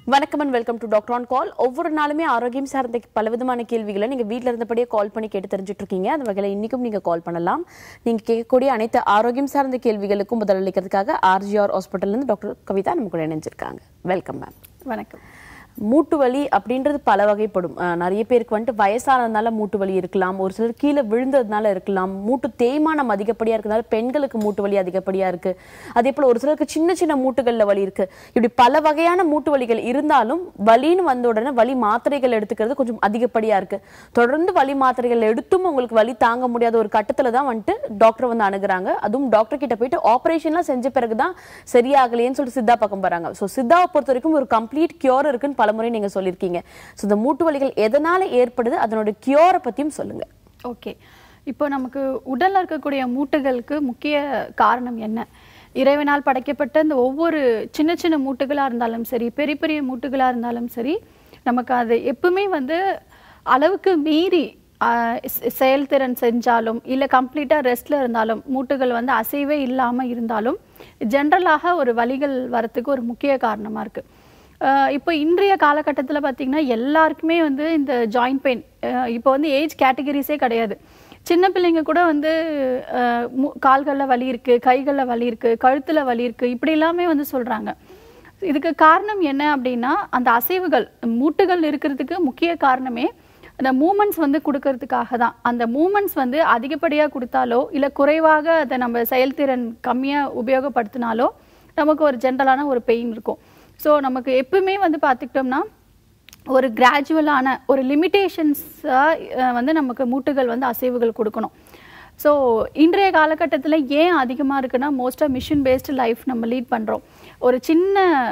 வணக்கம் and welcome to Doctor on Call. ஒவ்வொரு நாளுமே ஆரோக்கியம் சார்ந்த பலவிதமான கேள்விகளை நீங்க வீட்ல இருந்தபடியே கால் பண்ணி கேட்டு தெரிஞ்சிட்டு இருக்கீங்க. அந்த வகையில இன்னைக்கும் நீங்க கால் பண்ணலாம். நீங்க கேட்கக்கூடிய அனைத்து ஆரோக்கியம் சார்ந்த கேள்விகளுக்கும் பதிலளிக்கிறதுக்காக RGR ஹாஸ்பிடல்ல இருந்து டாக்டர் கவிதா நம்ம கூட இணைஞ்சிருக்காங்க. Welcome ma'am. வணக்கம். மூட்டு வலி அப்படின்றது பல வகைப்படும். நிறைய பேருக்கு வந்துட்டு வயசானதுனால மூட்டு வலி இருக்கலாம், ஒரு சிலர் கீழே விழுந்ததுனால இருக்கலாம், மூட்டு தேய்மானம் அதிகப்படியா இருக்கிறதுனால பெண்களுக்கு மூட்டு வலி அதிகப்படியா இருக்கு. அதே போல ஒரு சிலருக்கு சின்ன சின்ன மூட்டுகள்ல வலி இருக்கு. இப்படி பல வகையான மூட்டு வலிகள் இருந்தாலும் வலின்னு வந்த உடனே வலி மாத்திரைகள் எடுத்துக்கிறது கொஞ்சம் அதிகப்படியா இருக்கு. தொடர்ந்து வலி மாத்திரைகள் எடுத்தும் உங்களுக்கு வலி தாங்க முடியாத ஒரு கட்டத்துல தான் வந்துட்டு டாக்டர் வந்து அணுகுறாங்க. அதுவும் டாக்டர் கிட்ட போயிட்டு ஆபரேஷன்லாம் செஞ்ச பிறகுதான் சரியாகலையேன்னு சொல்லிட்டு சித்தா பக்கம் வராங்க. ஸோ சித்தாவை பொறுத்த வரைக்கும் ஒரு கம்ப்ளீட் கியூர் இருக்குன்னு பலமுறை நீங்க சொல்லிருக்கீங்க. சோ இந்த மூட்டு வலிகள் எதனால ஏற்படுது, அதனோட கியூரை பத்தியும் சொல்லுங்க. ஓகே, இப்போ நமக்கு உடல்ல இருக்கக்கூடிய மூட்டுகளுக்கு முக்கிய காரணம் என்ன? இறைவனால் படைக்கப்பட்ட இந்த ஒவ்வொரு சின்ன சின்ன மூட்டுகளா இருந்தாலும் சரி, பெரிய பெரிய மூட்டுகளா இருந்தாலும் சரி, நமக்கு அது எப்பவுமே வந்து அளவுக்கு மீறி செயல்திறன் செஞ்சாலும் இல்ல கம்ப்ளீட்டா ரெஸ்ட்ல இருந்தாலும் மூட்டுகள் வந்து அசைவே இல்லாம இருந்தாலும் ஜென்ரலாக ஒரு வலிகள் வரத்துக்கு ஒரு முக்கிய காரணமா இருக்கு. இப்போ இன்றைய காலகட்டத்தில் பார்த்தீங்கன்னா எல்லாருக்குமே வந்து இந்த ஜாயிண்ட் பெயின் இப்போ வந்து ஏஜ் கேட்டகரிஸே கிடையாது. சின்ன பிள்ளைங்க கூட வந்து கால்களில் வலி இருக்குது, கைகளில் வலி இருக்குது, கழுத்தில் வலி இருக்குது, இப்படி எல்லாமே வந்து சொல்கிறாங்க. இதுக்கு காரணம் என்ன அப்படின்னா அந்த அசைவுகள் மூட்டுகள் இருக்கிறதுக்கு முக்கிய காரணமே அந்த மூமெண்ட்ஸ் வந்து கொடுக்கறதுக்காக தான். அந்த மூமெண்ட்ஸ் வந்து அதிகப்படியாக கொடுத்தாலோ இல்லை குறைவாக அதை நம்ம செயல்திறன் கம்மியாக உபயோகப்படுத்தினாலோ நமக்கு ஒரு ஜென்ரலான ஒரு பெயின் இருக்கும். ஸோ நமக்கு எப்பவுமே வந்து பார்த்துக்கிட்டோம்னா ஒரு கிராஜுவலான ஒரு லிமிட்டேஷன்ஸாக வந்து நமக்கு மூட்டுகள் வந்து அசைவுகள் கொடுக்கணும். ஸோ இன்றைய காலகட்டத்தில் ஏன் அதிகமாக இருக்குன்னா மோஸ்ட்டாக மிஷின் பேஸ்டு லைஃப் நம்ம லீட் பண்ணுறோம். ஒரு சின்ன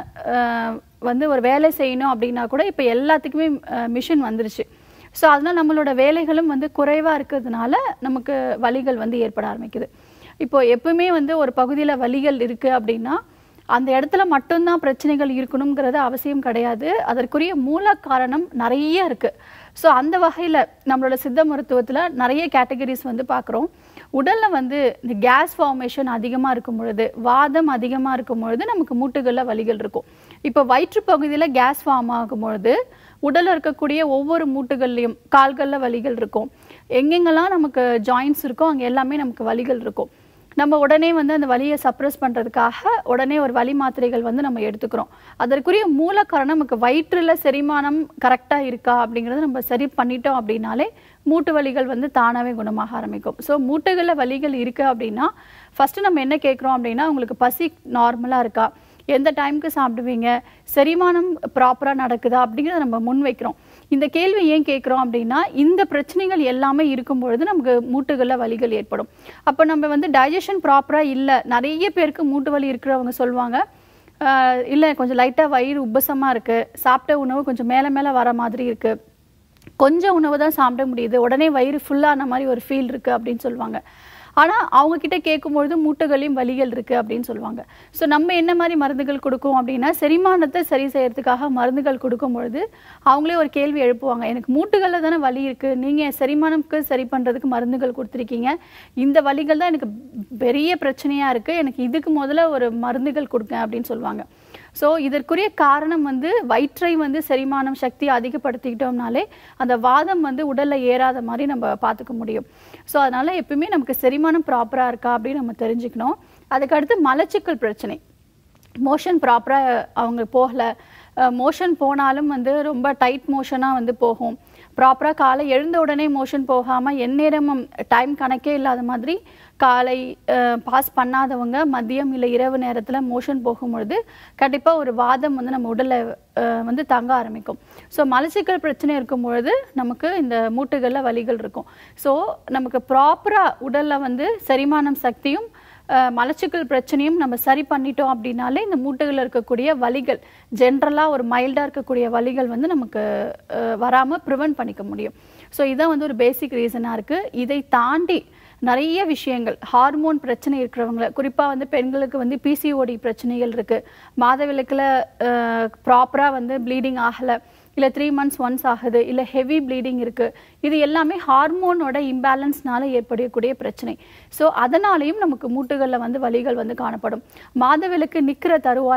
வந்து ஒரு வேலை செய்யணும் அப்படின்னா கூட இப்போ எல்லாத்துக்குமே மிஷின் வந்துருச்சு. ஸோ அதனால் நம்மளோட வேலைகளும் வந்து குறைவாக இருக்கிறதுனால நமக்கு வலிகள் வந்து ஏற்பட ஆரம்பிக்குது. இப்போ எப்பவுமே வந்து ஒரு பகுதியில் வலிகள் இருக்குது அப்படின்னா அந்த இடத்துல மட்டும்தான் பிரச்சனைகள் இருக்கணுங்கிறது அவசியம் கிடையாது. அதற்குரிய மூல காரணம் நிறைய இருக்கு. ஸோ அந்த வகையில் நம்மளோட சித்த மருத்துவத்தில் நிறைய கேட்டகரிஸ் வந்து பார்க்குறோம். உடலில் வந்து இந்த கேஸ் ஃபார்மேஷன் அதிகமாக இருக்கும் பொழுது, வாதம் அதிகமாக இருக்கும் பொழுது நமக்கு மூட்டுகளில் வலிகள் இருக்கும். இப்போ வயிற்று பகுதியில் கேஸ் ஃபார்ம் ஆகும் பொழுது உடலில் இருக்கக்கூடிய ஒவ்வொரு மூட்டுகள்லையும் கால்களில் வலிகள் இருக்கும். எங்கெங்கெல்லாம் நமக்கு ஜாயின்ட்ஸ் இருக்கோ அங்கே எல்லாமே நமக்கு வலிகள் இருக்கும். நம்ம உடனே வந்து அந்த வலியை சப்ரஸ் பண்ணுறதுக்காக உடனே ஒரு வலி மாத்திரைகள் வந்து நம்ம எடுத்துக்கிறோம். அதற்குரிய மூல காரணம் நமக்கு வயிற்றில் செரிமானம் கரெக்டாக இருக்கா அப்படிங்கிறத நம்ம சரி பண்ணிட்டோம் அப்படின்னாலே மூட்டு வலிகள் வந்து தானாகவே குணமாக ஆரம்பிக்கும். ஸோ மூட்டுகளில் வலிகள் இருக்குது அப்படின்னா ஃபஸ்ட்டு நம்ம என்ன கேட்குறோம் அப்படின்னா உங்களுக்கு பசி நார்மலாக இருக்கா, எந்த டைமுக்கு சாப்பிடுவீங்க, செரிமானம் ப்ராப்பராக நடக்குதா அப்படிங்கிறத நம்ம முன் வைக்கிறோம். இந்த கேள்வி ஏன் கேட்குறோம் அப்படின்னா இந்த பிரச்சனைகள் எல்லாமே இருக்கும் பொழுது நமக்கு மூட்டுகளில் வலிகள் ஏற்படும். அப்போ நம்ம வந்து டைஜஷன் ப்ராப்பராக இல்லை. நிறைய பேருக்கு மூட்டு வலி இருக்கிறவங்க சொல்லுவாங்க, இல்லை கொஞ்சம் லைட்டாக வயிறு உப்பசமாக இருக்குது, சாப்பிட்ட உணவு கொஞ்சம் மேலே மேலே வர மாதிரி இருக்குது, கொஞ்சம் உணவு தான் சாப்பிட முடியுது, உடனே வயிறு ஃபுல்லான மாதிரி ஒரு ஃபீல் இருக்குது அப்படின்னு சொல்லுவாங்க. ஆனால் அவங்கக்கிட்ட கேட்கும்பொழுது மூட்டுகளையும் வலிகள் இருக்குது அப்படின்னு சொல்லுவாங்க. ஸோ நம்ம என்ன மாதிரி மருந்துகள் கொடுக்கும் அப்படின்னா செரிமானத்தை சரி செய்யறதுக்காக மருந்துகள் கொடுக்கும் பொழுது அவங்களே ஒரு கேள்வி எழுப்புவாங்க, எனக்கு மூட்டுகளில் தானே வலி இருக்குது, நீங்கள் செரிமானம்க்கு சரி பண்ணுறதுக்கு மருந்துகள் கொடுத்துருக்கீங்க, இந்த வலிகள் தான் எனக்கு பெரிய பிரச்சனையாக இருக்குது, எனக்கு இதுக்கு முதல்ல ஒரு மருந்துகள் கொடுங்க அப்படின்னு சொல்லுவாங்க. ஸோ இதற்குரிய காரணம் வந்து வயிற்றை வந்து செரிமானம் சக்தி அதிகப்படுத்திக்கிட்டோம்னாலே அந்த வாதம் வந்து உடலில் ஏறாத மாதிரி நம்ம பார்த்துக்க முடியும். ஸோ அதனால் எப்பவுமே நமக்கு செரிமானம் ப்ராப்பராக இருக்கா அப்படின்னு நம்ம தெரிஞ்சுக்கணும். அதுக்கடுத்து மலச்சிக்கல் பிரச்சனை, மோஷன் ப்ராப்பராக அவங்க போகலை, மோஷன் போனாலும் வந்து ரொம்ப டைட் மோஷனாக வந்து போகும், ப்ராப்பராக காலை எழுந்த உடனே மோஷன் போகாமல் எந்நேரமும் டைம் கணக்கே இல்லாத மாதிரி காலை பாஸ் பண்ணாதவங்க மதியம் இல்லை இரவு நேரத்தில் மோஷன் போகும்பொழுது கண்டிப்பாக ஒரு வாதம் வந்து நம்ம உடலில் வந்து தங்க ஆரம்பிக்கும். ஸோ மலச்சிக்கல் பிரச்சனை இருக்கும் பொழுது நமக்கு இந்த மூட்டுகளில் வலிகள் இருக்கும். ஸோ நமக்கு ப்ராப்பராக உடலில் வந்து செரிமானம் சக்தியும் மலச்சிக்கல் பிரச்சனையும் நம்ம சரி பண்ணிட்டோம் அப்படின்னாலே இந்த மூட்டுகளில் இருக்கக்கூடிய வலிகள் ஜென்ரலாக ஒரு மைல்டாக இருக்கக்கூடிய வலிகள் வந்து நமக்கு வராமல் ப்ரிவென்ட் பண்ணிக்க முடியும். ஸோ இதான் வந்து ஒரு பேசிக் ரீசனாக இருக்குது. இதை தாண்டி நிறைய விஷயங்கள், ஹார்மோன் பிரச்சனை இருக்கிறவங்கள, குறிப்பாக வந்து பெண்களுக்கு வந்து PCOD பிரச்சனைகள் இருக்குது, மாதவிலக்கில் ப்ராப்பராக வந்து ப்ளீடிங் ஆகலை, இல்லை 3 months ஒன்ஸ் ஆகுது, இல்லை ஹெவி ப்ளீடிங் இருக்குது, இது எல்லாமே ஹார்மோனோட இம்பேலன்ஸ்னால ஏற்படக்கூடிய பிரச்சனை. ஸோ அதனாலேயும் நமக்கு மூட்டுகளில் வந்து வலிகள் வந்து காணப்படும். மாதவிலக்கு நிற்கிற தருவாயில்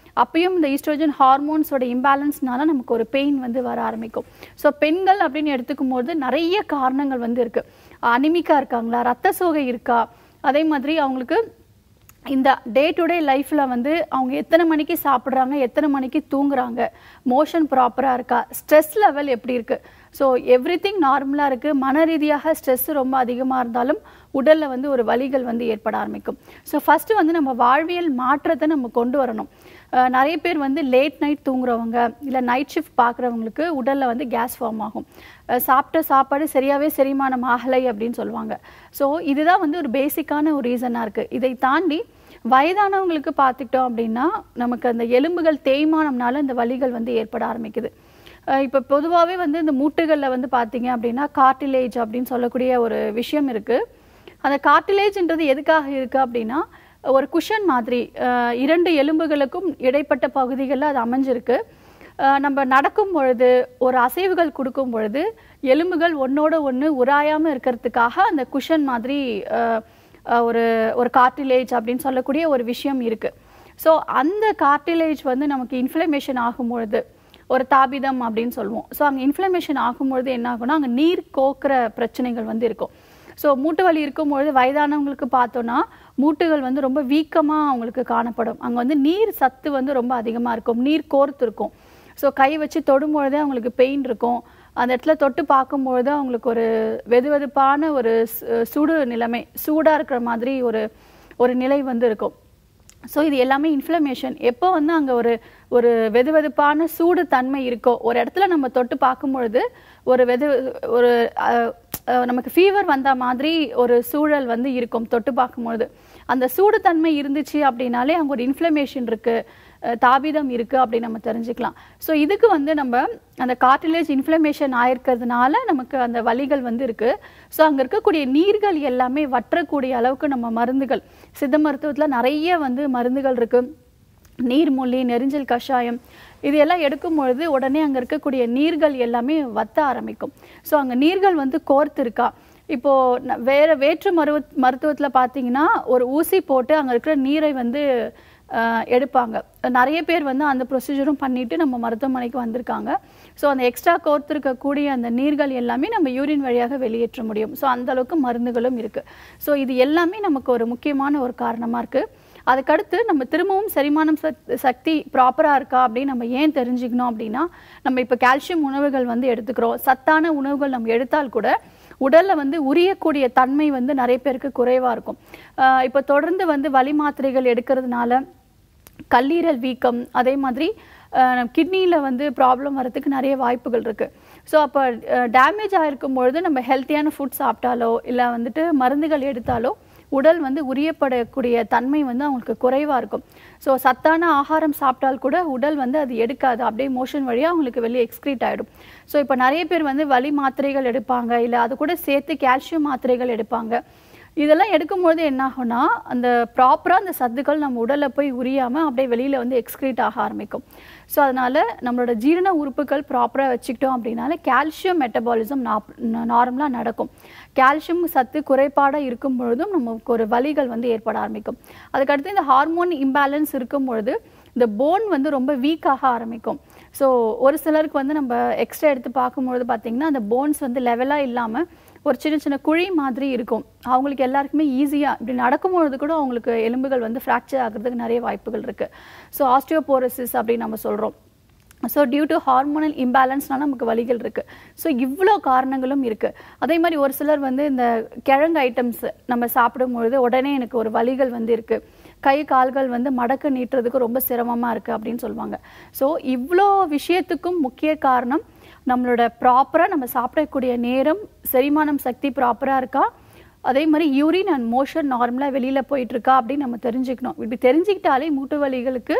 அப்பயும் இந்த ஈஸ்ட்ரோஜன் ஹார்மோன்ஸோட இம்பேலன்ஸ்னால நமக்கு ஒரு பெயின் வந்து வர ஆரம்பிக்கும். ஸோ பெண்கள் அப்படின்னு எடுத்துக்கும் போது நிறைய காரணங்கள் வந்து இருக்கு. அனிமிக்கா இருக்காங்களா, ரத்த சோகை இருக்கா, அதே மாதிரி அவங்களுக்கு இந்த டே டு டே லைஃப்ல வந்து அவங்க எத்தனை மணிக்கு சாப்பிட்றாங்க, எத்தனை மணிக்கு தூங்குறாங்க, மோஷன் ப்ராப்பரா இருக்கா, ஸ்ட்ரெஸ் லெவல் எப்படி இருக்கு. ஸோ எவ்ரிதிங் நார்மலா இருக்கு. மன ரீதியாக ஸ்ட்ரெஸ் ரொம்ப அதிகமாக இருந்தாலும் உடல்ல வந்து ஒரு வலிகள் வந்து ஏற்பட ஆரம்பிக்கும். ஸோ ஃபர்ஸ்ட் வந்து நம்ம வாழ்வியல் மாற்றத்தை நம்ம கொண்டு வரணும். நிறைய பேர் வந்து லேட் நைட் தூங்குறவங்க இல்லை நைட் ஷிஃப்ட் பார்க்குறவங்களுக்கு உடல்ல வந்து கேஸ் ஃபார்ம் ஆகும். சாப்பிட்ட சாப்பாடு சரியாகவே செரிமானம் ஆகலை அப்படின்னு சொல்லுவாங்க. ஸோ இதுதான் வந்து ஒரு பேசிக்கான ஒரு ரீசனாக இருக்குது. இதை தாண்டி வயதானவங்களுக்கு பார்த்துக்கிட்டோம் அப்படின்னா நமக்கு அந்த எலும்புகள் தேய்மானம்னால இந்த வலிகள் வந்து ஏற்பட ஆரம்பிக்குது. இப்போ பொதுவாகவே வந்து இந்த மூட்டுகளில் வந்து பார்த்தீங்க அப்படின்னா கார்டிலேஜ் அப்படின்னு சொல்லக்கூடிய ஒரு விஷயம் இருக்குது. அந்த கார்டிலேஜ்ன்றது எதுக்காக இருக்குது அப்படின்னா ஒரு குஷன் மாதிரி 2 எலும்புகளுக்கும் இடைப்பட்ட பகுதிகளில் அது அமைஞ்சிருக்கு. நம்ம நடக்கும் பொழுது ஒரு அசைவுகள் கொடுக்கும் பொழுது எலும்புகள் ஒன்னோட ஒன்று உராயாமல் இருக்கிறதுக்காக அந்த குஷன் மாதிரி ஒரு ஒரு கார்டிலேஜ் அப்படின்னு சொல்லக்கூடிய ஒரு விஷயம் இருக்குது. ஸோ அந்த கார்டிலேஜ் வந்து நமக்கு இன்ஃப்ளமேஷன் ஆகும்பொழுது ஒரு தாபிதம் அப்படின்னு சொல்லுவோம். ஸோ அங்கே இன்ஃப்ளமேஷன் ஆகும்பொழுது என்ன ஆகும்னா அங்கே நீர் கோக்குற பிரச்சனைகள் வந்து இருக்கும். ஸோ மூட்டு வலி இருக்கும்பொழுது வயதானவங்களுக்கு பார்த்தோன்னா மூட்டுகள் வந்து ரொம்ப வீக்கமாக அவங்களுக்கு காணப்படும். அங்கே வந்து நீர் சத்து வந்து ரொம்ப அதிகமாக இருக்கும், நீர் கோர்த்து இருக்கும். ஸோ கை வச்சு தொடும்பொழுதே அவங்களுக்கு பெயின் இருக்கும். அந்த இடத்துல தொட்டு பார்க்கும்பொழுது அவங்களுக்கு ஒரு வெதுவெதுப்பான ஒரு சுடு நிலைமை, சூடாக இருக்கிற மாதிரி ஒரு நிலை வந்து இருக்கும். ஸோ இது எல்லாமே இன்ஃப்ளமேஷன். எப்போ வந்து அங்கே ஒரு வெதுவெதுப்பான சூடு தன்மை இருக்கோ, ஒரு இடத்துல நம்ம தொட்டு பார்க்கும்பொழுது ஒரு நமக்கு ஃபீவர் வந்த மாதிரி ஒரு சூழல் வந்து இருக்கும். தொட்டு பார்க்கும்பொழுது அந்த சூடு தன்மை இருந்துச்சு அப்படின்னாலே அங்கே ஒரு இன்ஃப்ளமேஷன் இருக்கு, தாபிதம் இருக்கு அப்படின்னு நம்ம தெரிஞ்சுக்கலாம். ஸோ இதுக்கு வந்து நம்ம அந்த கார்டிலேஜ் இன்ஃப்ளமேஷன் ஆயிருக்கிறதுனால நமக்கு அந்த வலிகள் வந்து இருக்கு. ஸோ அங்கே இருக்கக்கூடிய நீர்கள் எல்லாமே வற்றக்கூடிய அளவுக்கு நம்ம மருந்துகள், சித்த மருத்துவத்தில் நிறைய வந்து மருந்துகள் இருக்கு. நீர்மூலி, நெரிஞ்சல் கஷாயம், இது எல்லாம் எடுக்கும் பொழுது உடனே அங்கே இருக்கக்கூடிய நீர்கள் எல்லாமே வத்த ஆரம்பிக்கும். ஸோ அங்கே நீர்கள் வந்து கோர்த்து இருக்கா. இப்போ வேற்று மருத்துவத்தில் பார்த்தீங்கன்னா ஒரு ஊசி போட்டு அங்கே இருக்கிற நீரை வந்து எடுப்பாங்க. நிறைய பேர் வந்து அந்த ப்ரொசீஜரும் பண்ணிட்டு நம்ம மருத்துவமனைக்கு வந்திருக்காங்க. ஸோ அந்த எக்ஸ்ட்ரா கோர்த்திருக்கக்கூடிய அந்த நீர்கள் எல்லாமே நம்ம யூரின் வழியாக வெளியேற்ற முடியும். ஸோ அந்த அளவுக்கு மருந்துகளும் இருக்கு. ஸோ இது எல்லாமே நமக்கு ஒரு முக்கியமான ஒரு காரணமாக இருக்கு. அதுக்கடுத்து நம்ம திரும்பவும் செரிமானம் சக்தி ப்ராப்பராக இருக்கா அப்படின்னு நம்ம ஏன் தெரிஞ்சுக்கணும் அப்படின்னா, நம்ம இப்போ கால்சியம் உணவுகள் வந்து எடுத்துக்கிறோம். சத்தான உணவுகள் நம்ம எடுத்தால் கூட உடல்ல வந்து உரியக்கூடிய தன்மை வந்து நிறைய பேருக்கு குறைவாக இருக்கும். இப்போ தொடர்ந்து வந்து வலி மாத்திரைகள் எடுக்கிறதுனால கல்லீரல் வீக்கம், அதே மாதிரி கிட்னியில் வந்து ப்ராப்ளம் வரதுக்கு நிறைய வாய்ப்புகள் இருக்குது. ஸோ அப்போ டேமேஜ் ஆகிருக்கும் பொழுது நம்ம ஹெல்த்தியான ஃபுட் சாப்பிட்டாலோ இல்லை வந்துட்டு மருந்துகள் எடுத்தாலோ உடல் வந்து உரியப்படக்கூடிய தன்மை வந்து அவங்களுக்கு குறைவாக இருக்கும். ஸோ சத்தான ஆகாரம் சாப்பிட்டால் கூட உடல் வந்து அது எடுக்காது, அப்படியே மோஷன் வழியாக அவங்களுக்கு வெளியே எக்ஸ்க்ரீட் ஆகிடும். ஸோ இப்போ நிறைய பேர் வந்து வலி மாத்திரைகள் எடுப்பாங்க, இல்லை அது கூட சேர்த்து கால்சியம் மாத்திரைகள் எடுப்பாங்க. இதெல்லாம் எடுக்கும்பொழுது என்ன ஆகும்னா அந்த ப்ராப்பராக அந்த சத்துக்கள் நம்ம உடலில் போய் உரியாமல் அப்படியே வெளியில் வந்து எக்ஸ்க்ரீட் ஆக ஆரம்பிக்கும். ஸோ அதனால் நம்மளோட ஜீரண உறுப்புகள் ப்ராப்பராக வச்சுக்கிட்டோம் அப்படின்னால கால்சியம் மெட்டபாலிசம் நார்மலாக நடக்கும். கால்சியம் சத்து குறைபாடாக இருக்கும் பொழுதும் நமக்கு ஒரு வலிகள் வந்து ஏற்பட ஆரம்பிக்கும். அதுக்கடுத்து இந்த ஹார்மோன் இம்பேலன்ஸ் இருக்கும் பொழுது இந்த போன் வந்து ரொம்ப வீக்காக ஆரம்பிக்கும். ஸோ ஒரு சிலருக்கு வந்து நம்ம எக்ஸ்ட்ரா எடுத்து பார்க்கும்பொழுது பார்த்திங்கன்னா அந்த போன்ஸ் வந்து லெவலாக இல்லாமல் ஒரு சின்ன சின்ன குழி மாதிரி இருக்கும். அவங்களுக்கு எல்லாருக்குமே ஈஸியாக இப்படி நடக்கும்பொழுது கூட அவங்களுக்கு எலும்புகள் வந்து ஃப்ராக்சர் ஆகிறதுக்கு நிறைய வாய்ப்புகள் இருக்குது. ஸோ ஆஸ்டியோபோரோசிஸ் அப்படின்னு நம்ம சொல்கிறோம். ஸோ டியூ டு ஹார்மோனல் இம்பேலன்ஸ்னால நமக்கு வலிகள் இருக்குது. ஸோ இவ்வளோ காரணங்களும் இருக்குது. அதே மாதிரி ஒரு சிலர் வந்து இந்த கிழங்கு ஐட்டம்ஸ் நம்ம சாப்பிடும்பொழுது உடனே எனக்கு ஒரு வலிகள் வந்து இருக்குது, கை கால்கள் வந்து மடக்க நீட்டுறதுக்கு ரொம்ப சிரமமாக இருக்குது அப்படின்னு சொல்லுவாங்க. ஸோ இவ்வளோ விஷயத்துக்கும் முக்கிய காரணம் நம்மளோட ப்ராப்பராக நம்ம சாப்பிடக்கூடிய நேரம், செரிமானம் சக்தி ப்ராப்பராக இருக்கா, அதே மாதிரி யூரின் அண்ட் மோஷன் நார்மலாக வெளியில் போயிட்டுருக்கா அப்படின்னு நம்ம தெரிஞ்சுக்கணும். இப்படி தெரிஞ்சுக்கிட்டாலே மூட்டு வலிகளுக்கு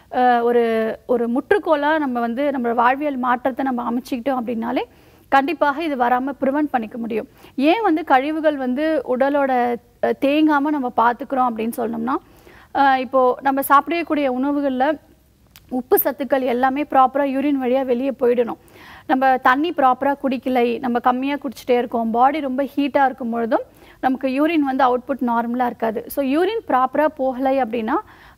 ஒரு முற்றுக்கோளாக நம்ம வந்து நம்மளோட வாழ்வியல் மாற்றத்தை நம்ம அமைச்சிக்கிட்டோம் அப்படின்னாலே கண்டிப்பாக இது வராமல் ப்ரிவென்ட் பண்ணிக்க முடியும். ஏன் வந்து கழிவுகள் வந்து உடலோட தேங்காமல் நம்ம பார்த்துக்கிறோம் அப்படின்னு சொன்னோம்னா, இப்போது நம்ம சாப்பிடக்கூடிய உணவுகளில் உப்பு சத்துக்கள் எல்லாமே ப்ராப்பராக யூரின் வழியாக வெளியே போயிடணும். நம்ம தண்ணி ப்ராப்பராக குடிக்கலை, நம்ம கம்மியாக குடிச்சிட்டே இருக்கோம், பாடி ரொம்ப ஹீட்டாக இருக்கும் பொழுதும் நமக்கு யூரின் வந்து அவுட்புட் நார்மலாக இருக்காது. ஸோ யூரின் ப்ராப்பராக போகலை அப்படின்னா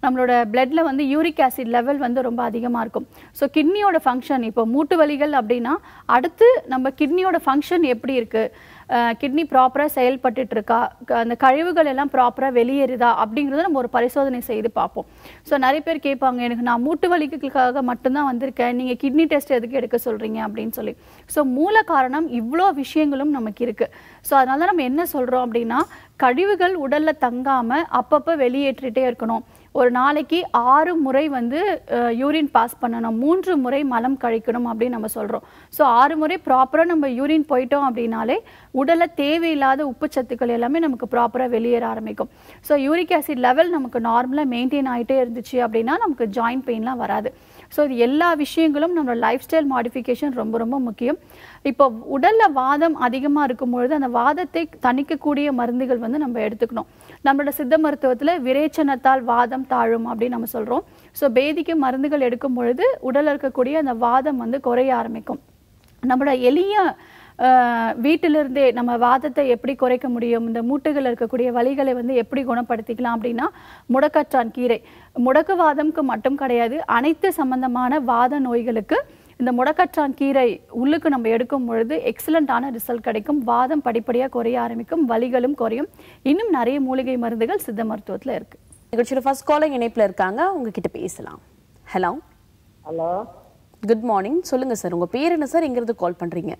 நம்மளோட பிளட்ல வந்து யூரிக் ஆசிட் லெவல் வந்து ரொம்ப அதிகமாக இருக்கும். ஸோ கிட்னியோட ஃபங்க்ஷன், இப்போ மூட்டு வலிகள் அப்படின்னா அடுத்து நம்ம கிட்னியோட ஃபங்க்ஷன் எப்படி இருக்கு, கிட்னி ப்ராப்பராக செயல்பட்டுட்டு இருக்கா, அந்த கழிவுகள் எல்லாம் ப்ராப்பராக வெளியேறுதா அப்படிங்கிறத நம்ம ஒரு பரிசோதனை செய்து பார்ப்போம். ஸோ நிறைய பேர் கேட்பாங்க, எனக்கு நான் மூட்டு வலிகளுக்காக மட்டும்தான் வந்திருக்கேன், நீங்கள் கிட்னி டெஸ்ட் எதுக்கு எடுக்க சொல்கிறீங்க அப்படின்னு சொல்லி. ஸோ மூல காரணம் இவ்வளோ விஷயங்களும் நமக்கு இருக்குது. ஸோ அதனால தான் நம்ம என்ன சொல்கிறோம் அப்படின்னா, கழிவுகள் உடலில் தங்காமல் அப்பப்போ வெளியேற்றிட்டே இருக்கணும். ஒரு நாளைக்கு 6 முறை வந்து யூரின் பாஸ் பண்ணணும், 3 முறை மலம் கழிக்கணும் அப்படின்னு நம்ம சொல்கிறோம். ஸோ 6 முறை ப்ராப்பராக நம்ம யூரின் போயிட்டோம் அப்படின்னாலே உடலில் தேவையில்லாத உப்புச்சத்துக்கள் எல்லாமே நமக்கு ப்ராப்பராக வெளியேற ஆரம்பிக்கும். ஸோ யூரிக் ஆசிட் லெவல் நமக்கு நார்மலாக மெயின்டைன் ஆகிட்டே இருந்துச்சு அப்படின்னா நமக்கு ஜாயிண்ட் பெயின்லாம் வராது. ஸோ இது எல்லா விஷயங்களும் நம்மளோட லைஃப் ஸ்டைல் மாடிஃபிகேஷன் ரொம்ப ரொம்ப முக்கியம். இப்போ உடலில் வாதம் அதிகமாக இருக்கும்பொழுது அந்த வாதத்தை தணிக்கக்கூடிய மருந்துகள் வந்து நம்ம எடுத்துக்கணும். நம்மளோட சித்த மருத்துவத்தில் விரேச்சனத்தால் வாதம் தாழும் அப்படின்னு நம்ம சொல்கிறோம். ஸோ பேதிக்கு மருந்துகள் எடுக்கும் பொழுது உடலில் இருக்கக்கூடிய அந்த வாதம் வந்து குறைய ஆரம்பிக்கும். நம்மளோட எளிய வீட்டிலிருந்தே நம்ம வாதத்தை எப்படி குறைக்க முடியும், இந்த மூட்டுகள் இருக்கக்கூடிய வலிகளை வந்து எப்படி குணப்படுத்திக்கலாம் அப்படின்னா, முடக்கற்றான் கீரை முடக்குவாதம்க்கு மட்டும் கிடையாது, அனைத்து சம்பந்தமான வாத நோய்களுக்கு இந்த முடக்கற்றான் கீரை உள்ளுக்கு நம்ம எடுக்கும் பொழுது எக்ஸலண்டான ரிசல்ட் கிடைக்கும். வாதம் படிப்படியாக குறைய ஆரம்பிக்கும், வலிகளும் குறையும். இன்னும் நிறைய மூலிகை மருந்துகள் சித்த மருத்துவத்தில் இருக்கு. நிகழ்ச்சியோட ஃபர்ஸ்ட் காலர் இணைப்புல இருக்காங்க, உங்ககிட்ட பேசலாம். Hello hello, good morning. சொல்லுங்க சார், உங்க பேர் என்ன சார், எங்கிருந்து கால் பண்றீங்க?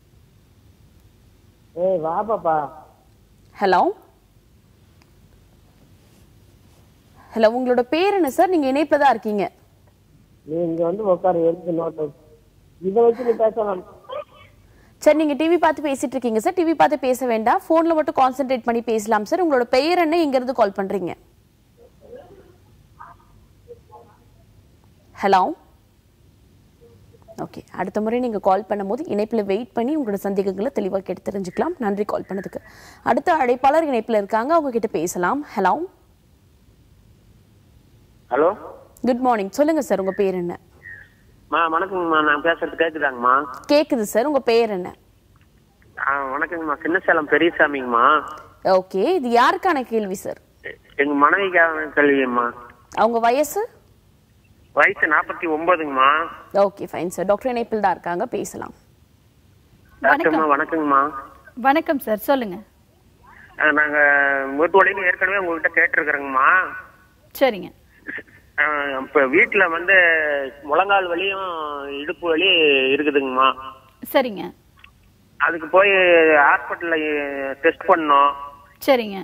ஏய் வா பாப்பா. ஹலோ ஹலோ, உங்களோட பேர் என்ன சார்? நீங்க இணைப்புல தான் இருக்கீங்க. நீ இங்க வந்து உட்காரு, எழுந்து நோட்டு இதை வச்சு நீ பேசலாம். சார் நீங்க டிவி பார்த்து பேசிட்டு இருக்கீங்க சார், டிவி பார்த்து பேச வேண்டாம், போன்ல மட்டும் கான்சென்ட்ரேட் பண்ணி பேசலாம் சார். உங்களோட பெயர் என்ன, எங்க இருந்து கால் பண்றீங்க? ஹலோ ஓகே, அடுத்த முறை நீங்கள் கால் பண்ணும்போது இணைப்பில் வெயிட் பண்ணி உங்களோட சந்தேகங்களை தெளிவாக கேட்டு தெரிஞ்சுக்கலாம். நன்றி கால் பண்ணதுக்கு. அடுத்த அழைப்பாளர் இணைப்பில் இருக்காங்க, அவங்க கிட்ட பேசலாம். Hello hello, good morning. சொல்லுங்க சார், உங்க பேர் என்ன? வணக்கங்கம்மா, நான் பேசுறது கேக்குதாங்கம்மா? கேக்குது சார், உங்க பேர் என்ன? வணக்கங்கம்மா, சின்னசேலம் பெரியசாமிங்கம்மா. ஓகே, இது யாருக்கான கேள்வி சார்? எங்க மனைவிக்கான கேள்விங்கம்மா. அவங்க வயசு? வயசு 49ங்கம்மா. ஓகே ஃபைன் சார், டாக்டர் இணைப்பில் தான் இருக்காங்க, பேசலாம். டாக்டர்மா வணக்கங்கம்மா. வணக்கம் சார், சொல்லுங்க. நாங்க மூட்டு ஏற்கனவே உங்ககிட்ட கேட்டிருக்கிறோங்கம்மா. சரிங்க. இப்ப வீட்டுல வந்து முழங்கால் வலியும் இடுப்பு வலி இருக்குதுங்கம்மா. சரிங்க. அதுக்கு போய் ஹாஸ்பிட்டல்ல டெஸ்ட் பண்ணோம். சரிங்க.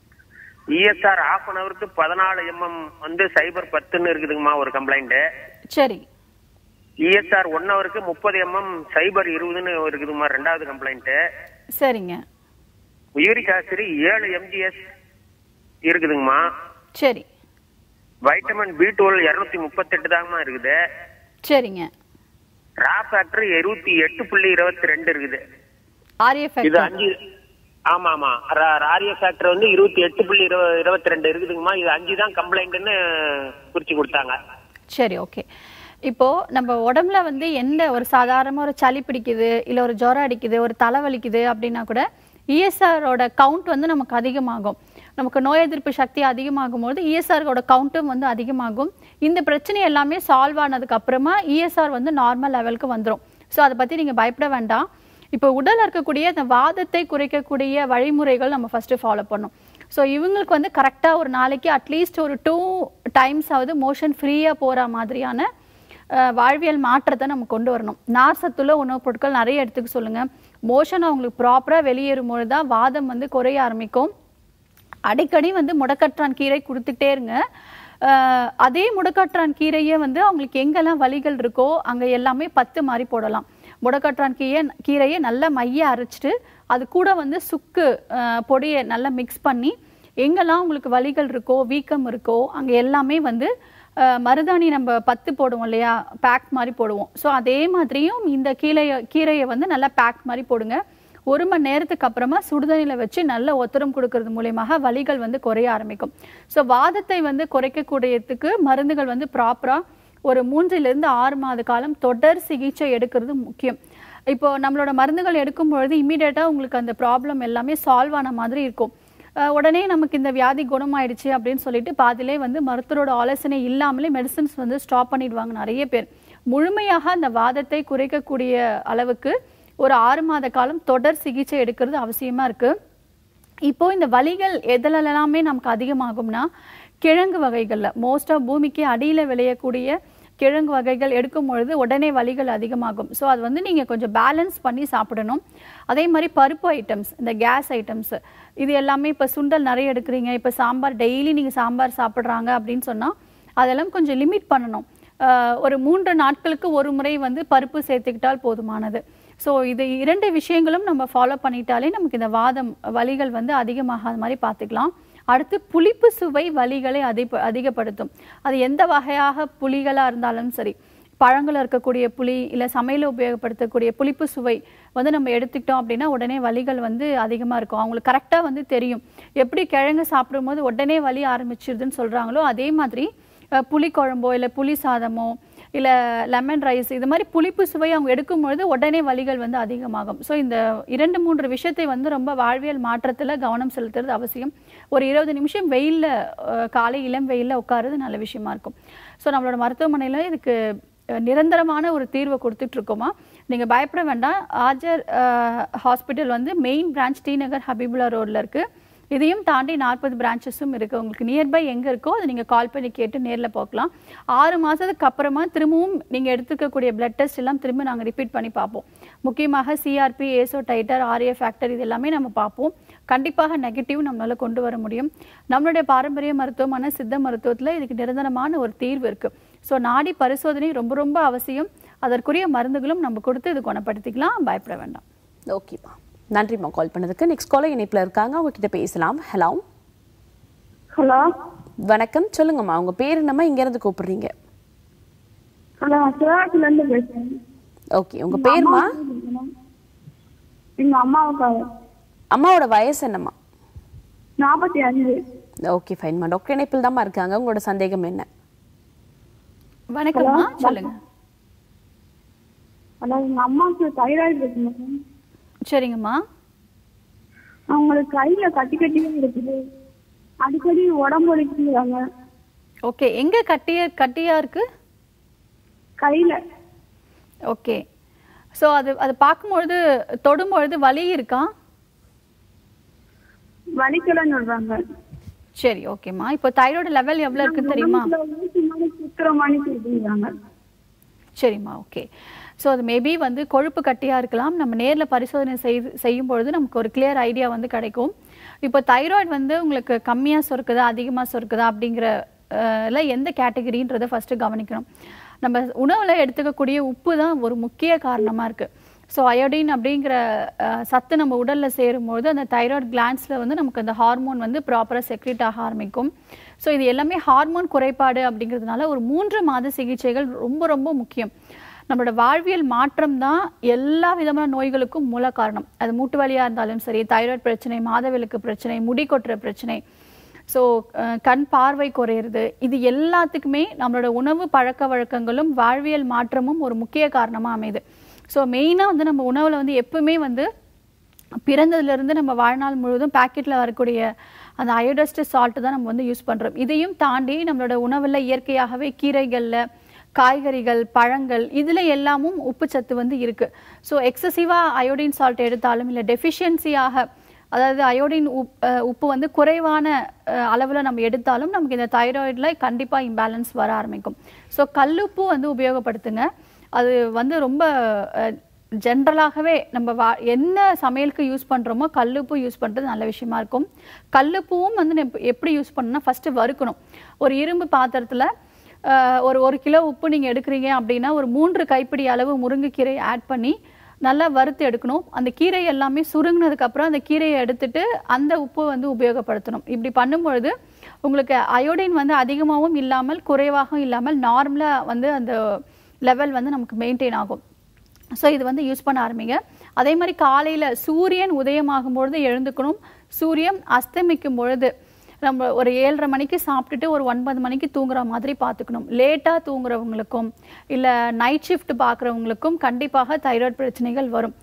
ESR half an hourக்கு 14 mm வந்து 010ன்னு இருக்குதுங்கம்மா ஒரு கம்ப்ளைண்ட். சரி. ESR 1 ஹவருக்கு 30 mm 020ன்னு இருக்குதுங்கம்மா ரெண்டாவது கம்ப்ளைண்ட். சரிங்க. யூரிக் ஆசிட் 7 mgs இருக்குதுங்கம்மா. சரி. வைட்டமின் B12 238 தாங்கம்மா இருக்குது. சரிங்க. ரா ஃபேக்டர் 28.22 இருக்குது. ஆர்ஏ இது ஃபேக்டர் 5. ஆமா ஆமா, ஆர்ஏ ஃபேக்டர் வந்து 28.22 இருக்குதுங்கம்மா. இது 5 தான் கம்ப்ளைண்ட்னு குறிச்சு கொடுத்தாங்க. சரி, ஓகே. இப்போ நம்ம உடம்புல வந்து எந்த ஒரு சாதாரண ஒரு சளி பிடிக்குது, இல்ல ஒரு ஜுரம் அடிக்குது, ஒரு தலை வலிக்குது அப்படின்னா கூட இஎஸ்ஆரோட கவுண்ட் வந்து நமக்கு அதிகமாகும். நமக்கு நோய் எதிர்ப்பு சக்தி அதிகமாகும் போது இஎஸ்ஆரோட கவுண்ட்டும் வந்து அதிகமாகும். இந்த பிரச்சனை எல்லாமே சால்வ் ஆனதுக்கு அப்புறமா இஎஸ்ஆர் வந்து நார்மல் லெவலுக்கு வந்துடும். ஸோ அதை பற்றி நீங்கள் பயப்பட வேண்டாம். இப்போ உடலில் இருக்கக்கூடிய அந்த வாதத்தை குறைக்கக்கூடிய வழிமுறைகள் நம்ம ஃபஸ்ட்டு ஃபாலோ பண்ணோம். ஸோ இவங்களுக்கு வந்து கரெக்டாக ஒரு நாளைக்கு அட்லீஸ்ட் ஒரு 2 times ஆகுது மோஷன் ஃப்ரீயாக போகிற மாதிரியான வாழ்வியல் மாற்றத்தை நம்ம கொண்டு வரணும். நார் சத்துள்ள உணவுப் பொருட்கள் நிறைய எடுத்துக்க சொல்லுங்கள். மோஷன் அவங்களுக்கு ப்ராப்பராக வெளியேறும்போது தான் வாதம் வந்து குறைய ஆரம்பிக்கும். அடிக்கடி வந்து முடக்கற்றான் கீரை கொடுத்துட்டே இருங்க. அதே முடக்கற்றான் கீரையே வந்து அவங்களுக்கு எங்கெல்லாம் வலிகள் இருக்கோ அங்கே எல்லாமே 10 மாதிரி போடலாம். முடக்கற்றான் கீரையை நல்லா மைய அரைச்சிட்டு அது கூட வந்து சுக்கு பொடியை நல்லா மிக்ஸ் பண்ணி எங்கெல்லாம் உங்களுக்கு வலிகள் இருக்கோ வீக்கம் இருக்கோ அங்கே எல்லாமே வந்து மருதாணி நம்ம 10 போடுவோம் இல்லையா, பேக் மாதிரி போடுவோம். ஸோ அதே மாதிரியும் இந்த கீரையை வந்து நல்லா பேக் மாதிரி போடுங்க. 1 மணி நேரத்துக்கு அப்புறமா சுடுதண்ணியில் வச்சு நல்ல ஒத்தரம் கொடுக்கறது மூலயமாக வலிகள் வந்து குறைய ஆரம்பிக்கும். ஸோ வாதத்தை வந்து குறைக்கக்கூடியதுக்கு மருந்துகள் வந்து ப்ராப்பராக ஒரு 3 to 6 மாத காலம் தொடர் சிகிச்சை எடுக்கிறது முக்கியம். இப்போ நம்மளோட மருந்துகள் எடுக்கும் பொழுது இமீடியட்டாக உங்களுக்கு அந்த ப்ராப்ளம் எல்லாமே சால்வ் ஆன மாதிரி இருக்கும். உடனே நமக்கு இந்த வியாதி குணமாயிடுச்சு அப்படின்னு சொல்லிட்டு பாதிலே வந்து மருத்துவரோட ஆலோசனை இல்லாமலே மெடிசின்ஸ் வந்து ஸ்டாப் பண்ணிடுவாங்க நிறைய பேர். முழுமையாக அந்த வாதத்தை குறைக்கக்கூடிய அளவுக்கு ஒரு 6 மாத காலம் தொடர் சிகிச்சை எடுக்கிறது அவசியமா இருக்கு. இப்போ இந்த வலிகள் எதுலெல்லாமே நமக்கு அதிகமாகும்னா கிழங்கு வகைகள்ல மோஸ்ட் ஆஃப் பூமிக்கு அடியில விளையக்கூடிய கிழங்கு வகைகள் எடுக்கும் பொழுது உடனே வலிகள் அதிகமாகும். ஸோ அது வந்து நீங்கள் கொஞ்சம் பேலன்ஸ் பண்ணி சாப்பிடணும். அதே மாதிரி பருப்பு ஐட்டம்ஸ், இந்த கேஸ் ஐட்டம்ஸ், இது எல்லாமே இப்போ சுண்டல் நிறைய எடுக்கிறீங்க, இப்போ சாம்பார் டெய்லி நீங்கள் சாம்பார் சாப்பிட்றாங்க அப்படின்னு சொன்னால் அதெல்லாம் கொஞ்சம் லிமிட் பண்ணணும். ஒரு 3 நாட்களுக்கு ஒரு முறை வந்து பருப்பு சேர்த்துக்கிட்டால் போதுமானது. ஸோ இது 2 விஷயங்களும் நம்ம ஃபாலோ பண்ணிட்டாலே நமக்கு இந்த வாதம் வலிகள் வந்து அதிகமாகாத மாதிரி பார்த்துக்கலாம். அடுத்து புளிப்பு சுவை வலிகளை அதிகப்படுத்தும். அது எந்த வகையாக புளிகளாக இருந்தாலும் சரி, பழங்கள் இருக்கக்கூடிய புளி இல்லை சமையல உபயோகப்படுத்தக்கூடிய புளிப்பு சுவை வந்து நம்ம எடுத்துக்கிட்டோம் அப்படின்னா உடனே வலிகள் வந்து அதிகமாக இருக்கும். அவங்களுக்கு கரெக்டாக வந்து தெரியும். எப்படி கிழங்கு சாப்பிடும்போது உடனே வலி ஆரம்பிச்சிருதுன்னு சொல்கிறாங்களோ அதே மாதிரி புளி குழம்போ இல்லை புளி சாதமோ இல்லை லெமன் ரைஸ் இது மாதிரி புளிப்பு சுவை அவங்க எடுக்கும்பொழுது உடனே வலிகள் வந்து அதிகமாகும். ஸோ இந்த 2-3 விஷயத்தை வந்து ரொம்ப வாழ்வியல் மாற்றத்தில் கவனம் செலுத்துறது அவசியம். ஒரு 20 நிமிஷம் வெயிலில் காலை இளம் வெயிலில் உட்காருறது நல்ல விஷயமா இருக்கும். ஸோ நம்மளோட மருத்துவமனையில் இதுக்கு நிரந்தரமான ஒரு தீர்வை கொடுத்துட்டு இருக்கோமா, நீங்கள் பயப்பட வேண்டாம். ஆஜர் ஹாஸ்பிட்டல் வந்து மெயின் பிரான்ச் டிநகர் ஹபீபுல்லா ரோடில் இருக்குது. இதையும் தாண்டி 40 பிரான்ச்சஸும் இருக்குது. உங்களுக்கு நியர்பை எங்கே இருக்கோ அதை நீங்கள் கால் பண்ணி கேட்டு நேரில் பார்க்கலாம். 6 மாதத்துக்கு அப்புறமா திரும்பவும் நீங்கள் எடுத்துக்கக்கூடிய பிளட் டெஸ்ட் எல்லாம் திரும்ப நாங்கள் ரிப்பீட் பண்ணி பார்ப்போம். முக்கியமாக CRP, ASO titer, RA factor இது எல்லாமே நம்ம பார்ப்போம். கண்டிப்பாக நெகட்டிவ் நம்மளால் கொண்டு வர முடியும். நம்மளுடைய பாரம்பரிய மருத்துவமான சித்த மருத்துவத்தில் இதுக்கு நிரந்தரமான ஒரு தீர்வு இருக்குது. ஸோ நாடி பரிசோதனை ரொம்ப ரொம்ப அவசியம். அதற்குரிய மருந்துகளும் நம்ம கொடுத்து இது குணப்படுத்திக்கலாம். பயப்பட வேண்டாம். ஓகேப்பா, நன்றிம்மா கால் பண்ணதுக்கு. நெக்ஸ்ட் காலர் இணைப்பில் இருக்காங்க, அவங்க கிட்ட பேசலாம். ஹலோ ஹலோ வணக்கம், சொல்லுங்கம்மா உங்க பேர் என்னம்மா, இங்க இருந்து கூப்பிடுறீங்க? ஹலோ, சிவகாசில இருந்து பேசுறேன். ஓகே, உங்க பேருமா? எங்க அம்மாவுக்காக. அம்மாவோட வயசு என்னம்மா? 45. ஓகே ஃபைன்மா, டாக்டர் இணைப்பில் தான்மா இருக்காங்க. உங்களோட சந்தேகம் என்ன? வணக்கம்மா, சொல்லுங்க. ஹலோ, எங்க அம்மாவுக்கு தைராய்டு இருக்குங்க. சரிங்கம்மா. அவங்களுக்கு கையில கட்டி கட்டியே இருக்குது, அடிக்கடி உடம்பு வலிக்குறாங்க. ஓகே, எங்க கட்டியா இருக்கு? கையில. ஓகே, ஸோ அது பார்க்கும்பொழுது தொடும்பொழுது வலி இருக்கா? வலிக்கலன்னு சொல்றாங்க. சரி, ஓகேம்மா. இப்போ தைராய்டு லெவல் எவ்வளவு இருக்குன்னு தெரியுமா? சரிம்மா, ஓகே. ஸோ அது மேபி வந்து கொழுப்பு கட்டியாக இருக்கலாம். நம்ம நேரில் பரிசோதனை செய்யும் பொழுது நமக்கு ஒரு கிளியர் ஐடியா வந்து கிடைக்கும். இப்போ தைராய்டு வந்து உங்களுக்கு கம்மியாக சுரக்குதா அதிகமாக சுரக்குதா அப்படிங்கிற எந்த கேட்டகரின்றதை ஃபஸ்ட்டு கவனிக்கணும். நம்ம உணவில் எடுத்துக்கக்கூடிய உப்பு தான் ஒரு முக்கிய காரணமாக இருக்குது. ஸோ அயோடின் அப்படிங்கிற சத்து நம்ம உடலில் சேரும்போது அந்த தைராய்டு கிளான்ஸில் வந்து நமக்கு அந்த ஹார்மோன் வந்து ப்ராப்பராக செக்ரேட் ஆக ஆரம்பிக்கும். ஸோ இது எல்லாமே ஹார்மோன் குறைபாடு அப்படிங்கிறதுனால ஒரு 3 மாத சிகிச்சைகள் ரொம்ப ரொம்ப முக்கியம். நம்மளோட வாழ்வியல் மாற்றம் தான் எல்லா விதமான நோய்களுக்கும் மூல காரணம். அது மூட்டு வலியாக இருந்தாலும் சரி, தைராய்டு பிரச்சனை, மாதவிலக்கு பிரச்சனை, முடி கொட்டுற பிரச்சனை, ஸோ கண் பார்வை குறையிறது, இது எல்லாத்துக்குமே நம்மளோட உணவு பழக்க வழக்கங்களும் வாழ்வியல் மாற்றமும் ஒரு முக்கிய காரணமாக அமையுது. ஸோ மெயினாக வந்து நம்ம உணவில் வந்து எப்பவுமே வந்து பிறந்ததுலேருந்து நம்ம வாழ்நாள் முழுவதும் பேக்கெட்டில் வரக்கூடிய அந்த அயோடைஸ்டு சால்ட்டு தான் நம்ம வந்து யூஸ் பண்ணுறோம். இதையும் தாண்டி நம்மளோட உணவில் இயற்கையாகவே கீரைகளில், காய்கறிகள், பழங்கள் இதில் எல்லாமும் உப்பு சத்து வந்து இருக்குது. ஸோ எக்ஸசிவாக அயோடின் சால்ட் எடுத்தாலும் இல்லை டெஃபிஷியன்சியாக, அதாவது அயோடின் உப்பு வந்து குறைவான அளவில் நம்ம எடுத்தாலும் நமக்கு இந்த தைராய்டில் கண்டிப்பாக இம்பேலன்ஸ் வர ஆரம்பிக்கும். ஸோ கல்லுப்பு வந்து உபயோகப்படுத்துங்க. அது வந்து ரொம்ப ஜென்ரலாகவே நம்ம என்ன சமையலுக்கு யூஸ் பண்ணுறோமோ கல்லுப்பு யூஸ் பண்ணுறது நல்ல விஷயமா இருக்கும். கல்லுப்புவும் வந்து எப்படி யூஸ் பண்ணணும்னா ஃபஸ்ட்டு வறுக்கணும். ஒரு இரும்பு பாத்திரத்தில் ஒரு 1 கிலோ உப்பு நீங்கள் எடுக்கிறீங்க அப்படின்னா ஒரு 3 கைப்பிடி அளவு முருங்கைக்கீரை ஆட் பண்ணி நல்லா வறுத்து எடுக்கணும். அந்த கீரை எல்லாமே சுருங்கினதுக்கப்புறம் அந்த கீரையை எடுத்துட்டு அந்த உப்பு வந்து உபயோகப்படுத்தணும். இப்படி பண்ணும்பொழுது உங்களுக்கு அயோடின் வந்து அதிகமாகவும் இல்லாமல் குறைவாகவும் இல்லாமல் நார்மலாக வந்து அந்த லெவல் வந்து நமக்கு மெயின்டைன் ஆகும். ஸோ இது வந்து யூஸ் பண்ண ஆரம்பிங்க. அதே மாதிரி காலையில் சூரியன் உதயமாகும் பொழுது எழுந்துக்கணும். சூரியன் அஸ்தமிக்கும் பொழுது நம்ம ஒரு 7:30 மணிக்கு சாப்பிட்டுட்டு ஒரு 9 மணிக்கு தூங்குற மாதிரி பார்த்துக்கணும். லேட்டாக தூங்குறவங்களுக்கும் இல்லை நைட் ஷிஃப்ட் பார்க்குறவங்களுக்கும் கண்டிப்பாக தைராய்டு பிரச்சனைகள் வரும்.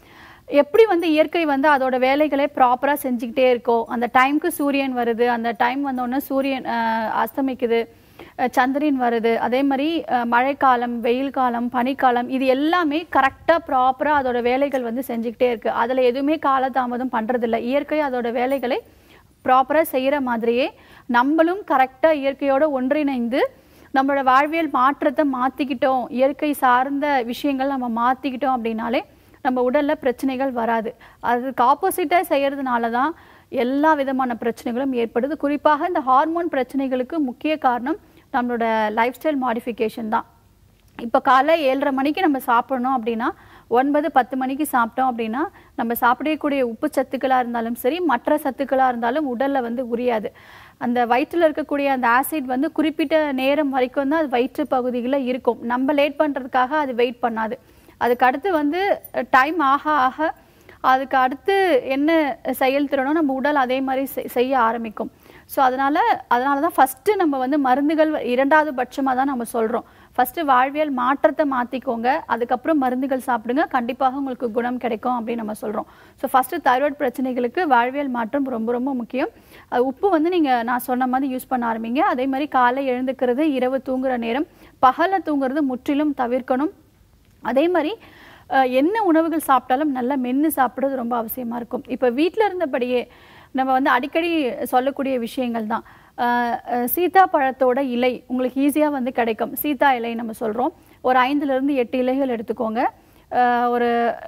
எப்படி வந்து இயற்கை வந்து அதோட வேலைகளை ப்ராப்பரா செஞ்சுக்கிட்டே இருக்கோ, அந்த டைம்க்கு சூரியன் வருது, அந்த டைம் வந்தோடனே சூரியன் அஸ்தமிக்குது, சந்திரன் வருது, அதே மாதிரி மழைக்காலம், வெயில் காலம், பனிக்காலம், இது எல்லாமே கரெக்டா ப்ராப்பரா அதோட வேலைகள் வந்து செஞ்சுக்கிட்டே இருக்கு. அதுல எதுவுமே காலதாமதம் பண்றதில்ல. இயற்கை அதோட வேலைகளை ப்ராப்பரா செய்யற மாதிரியே நம்மளும் கரெக்டா இயற்கையோட ஒன்றிணைந்து நம்மளோட வாழ்வியல் மாற்றத்தை மாத்திக்கிட்டோம், இயற்கை சார்ந்த விஷயங்கள் நம்ம மாத்திக்கிட்டோம் அப்படின்னாலே நம்ம உடல்ல பிரச்சனைகள் வராது. அதுக்கு ஆப்போசிட்டா செய்யறதுனால தான் எல்லா விதமான பிரச்சனைகளும் ஏற்படுது. குறிப்பாக இந்த ஹார்மோன் பிரச்சனைகளுக்கு முக்கிய காரணம் நம்மளோட லைஃப் ஸ்டைல் மாடிஃபிகேஷன் தான். இப்போ காலை 7:30 மணிக்கு நம்ம சாப்பிடணும் அப்படின்னா 9-10 மணிக்கு சாப்பிட்டோம் அப்படின்னா நம்ம சாப்பிடக்கூடிய உப்பு சத்துக்களாக இருந்தாலும் சரி, மற்ற சத்துக்களாக இருந்தாலும் உடலில் வந்து உரியாது. அந்த வயிற்றில் இருக்கக்கூடிய அந்த ஆசிட் வந்து குறிப்பிட்ட நேரம் வரைக்கும் தான் அது வயிற்று பகுதிகளில் இருக்கும். நம்ம லேட் பண்ணுறதுக்காக அது வெயிட் பண்ணாது. அதுக்கு அடுத்து வந்து டைம் ஆக ஆக அதுக்கு அடுத்து என்ன செயல்திறனோ நம்ம உடல் அதே மாதிரி செய்ய ஆரம்பிக்கும். ஸோ அதனால தான் ஃபஸ்ட்டு நம்ம வந்து மருந்துகள் 2வது பட்சமாக தான் நம்ம சொல்கிறோம். ஃபஸ்ட்டு வாழ்வியல் மாற்றத்தை மாற்றிக்கோங்க, அதுக்கப்புறம் மருந்துகள் சாப்பிடுங்க, கண்டிப்பாக உங்களுக்கு குணம் கிடைக்கும் அப்படின்னு நம்ம சொல்கிறோம். ஸோ ஃபஸ்ட்டு தைராய்டு பிரச்சனைகளுக்கு வாழ்வியல் மாற்றம் ரொம்ப ரொம்ப முக்கியம். உப்பு வந்து நீங்கள் நான் சொன்ன மாதிரி யூஸ் பண்ண ஆரம்பிங்க. அதே மாதிரி காலை எழுந்துக்கிறது, இரவு தூங்குகிற நேரம், பகலில் தூங்குறது முற்றிலும் தவிர்க்கணும். அதே மாதிரி என்ன உணவுகள் சாப்பிட்டாலும் நல்லா மென்று சாப்பிட்றது ரொம்ப அவசியமாக இருக்கும். இப்போ வீட்டில் இருந்தபடியே நம்ம வந்து அடிக்கடி சொல்லக்கூடிய விஷயங்கள் தான். சீதா பழத்தோட இலை உங்களுக்கு ஈஸியாக வந்து கிடைக்கும். சீதா இலை நம்ம சொல்கிறோம். ஒரு 5 to 8 இலைகள் எடுத்துக்கோங்க. ஒரு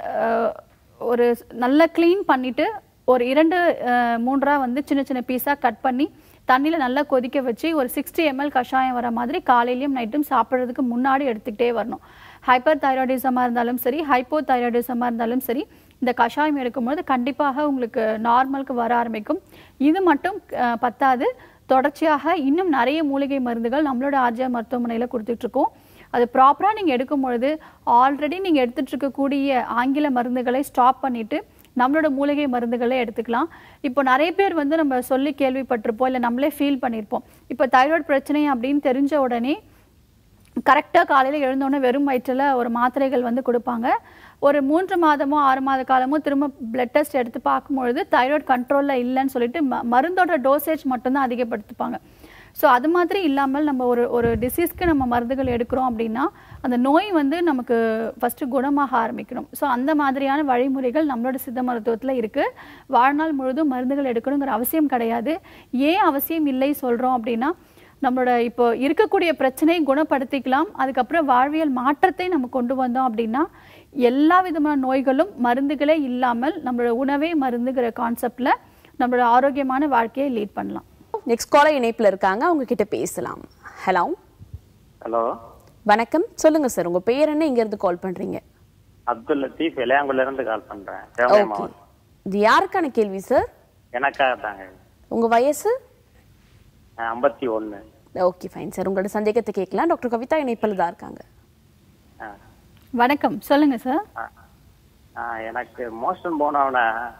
ஒரு நல்லா க்ளீன் பண்ணிவிட்டு ஒரு 2-3 வந்து சின்ன சின்ன பீஸாக கட் பண்ணி தண்ணியில் நல்லா கொதிக்க வச்சு ஒரு 60 ml கஷாயம் வர மாதிரி காலையிலையும் நைட்டும் சாப்பிட்றதுக்கு முன்னாடி எடுத்துக்கிட்டே வரணும். ஹைப்பர் தைராய்டிசமாக இருந்தாலும் சரி, ஹைப்போ தைராய்டிசமாக இருந்தாலும் சரி, இந்த கஷாயம் எடுக்கும்போது கண்டிப்பாக உங்களுக்கு நார்மலுக்கு வர ஆரம்பிக்கும். இது மட்டும் பத்தாது, தொடர்ச்சியாக இன்னும் நிறைய மூலிகை மருந்துகள் நம்மளோட ஆர்ஜிஆர் மருத்துவமனையில் கொடுத்துட்ருக்கோம். அது ப்ராப்பராக நீங்கள் எடுக்கும் பொழுது ஆல்ரெடி நீங்கள் எடுத்துகிட்டு இருக்கக்கூடிய ஆங்கில மருந்துகளை ஸ்டாப் பண்ணிவிட்டு நம்மளோட மூலிகை மருந்துகளை எடுத்துக்கலாம். இப்போ நிறைய பேர் வந்து நம்ம சொல்லி கேள்விப்பட்டிருப்போம், இல்லை நம்மளே ஃபீல் பண்ணியிருப்போம். இப்போ தைராய்டு பிரச்சனை அப்படின்னு தெரிஞ்ச உடனே கரெக்டாக காலையில் எழுந்தோடனே வெறும் வயிற்றில் ஒரு மாத்திரைகள் வந்து கொடுப்பாங்க. ஒரு 3 மாதமோ 6 மாத காலமோ திரும்ப பிளட் டெஸ்ட் எடுத்து பார்க்கும்பொழுது தைராய்டு கண்ட்ரோலில் இல்லைன்னு சொல்லிட்டு மருந்தோட டோசேஜ் மட்டும்தான் அதிகப்படுத்திப்பாங்க. ஸோ அது மாதிரி இல்லாமல் நம்ம ஒரு டிசீஸ்க்கு நம்ம மருந்துகள் எடுக்கிறோம் அப்படின்னா அந்த நோய் வந்து நமக்கு ஃபஸ்ட்டு குணமாக ஆரம்பிக்கணும். ஸோ அந்த மாதிரியான வழிமுறைகள் நம்மளோட சித்த மருத்துவத்தில் இருக்குது. வாழ்நாள் முழுதும் மருந்துகள் எடுக்கணுங்கிற அவசியம் கிடையாது. ஏன் அவசியம் இல்லை சொல்கிறோம் அப்படின்னா, நம்மளோட இப்போ இருக்கக்கூடிய பிரச்சனையை குணப்படுத்திக்கலாம். அதுக்கப்புறம் வாழ்வியல் மாற்றத்தை நம்ம கொண்டு வந்தோம் அப்படின்னா எல்லா விதமான நோய்களும் மருந்துகளே இல்லாமல் நம்மளோட உணவே மருந்துங்கிற கான்செப்ட்ல நம்மளோட ஆரோக்கியமான வாழ்க்கையை லீட் பண்ணலாம். நெக்ஸ்ட் காலர் இணைப்புல இருக்காங்க, அவங்க கிட்ட பேசலாம். ஹலோ. ஹலோ, வணக்கம். சொல்லுங்க சார், உங்க பேர் என்ன, இங்க இருந்து கால் பண்றீங்க? அப்துல் லத்தீப், இளையாங்குள்ள இருந்து கால் பண்றேன். இது யாருக்கான கேள்வி சார்? எனக்காக தாங்க. உங்க வயசு? 51. ஓகே ஃபைன் சார், உங்களோட சந்தேகத்தை கேட்கலாம். டாக்டர் கவிதா இணைப்பில் தான் இருக்காங்க. வணக்கம், சொல்லுங்க சார். எனக்கு மோஷன் போனவன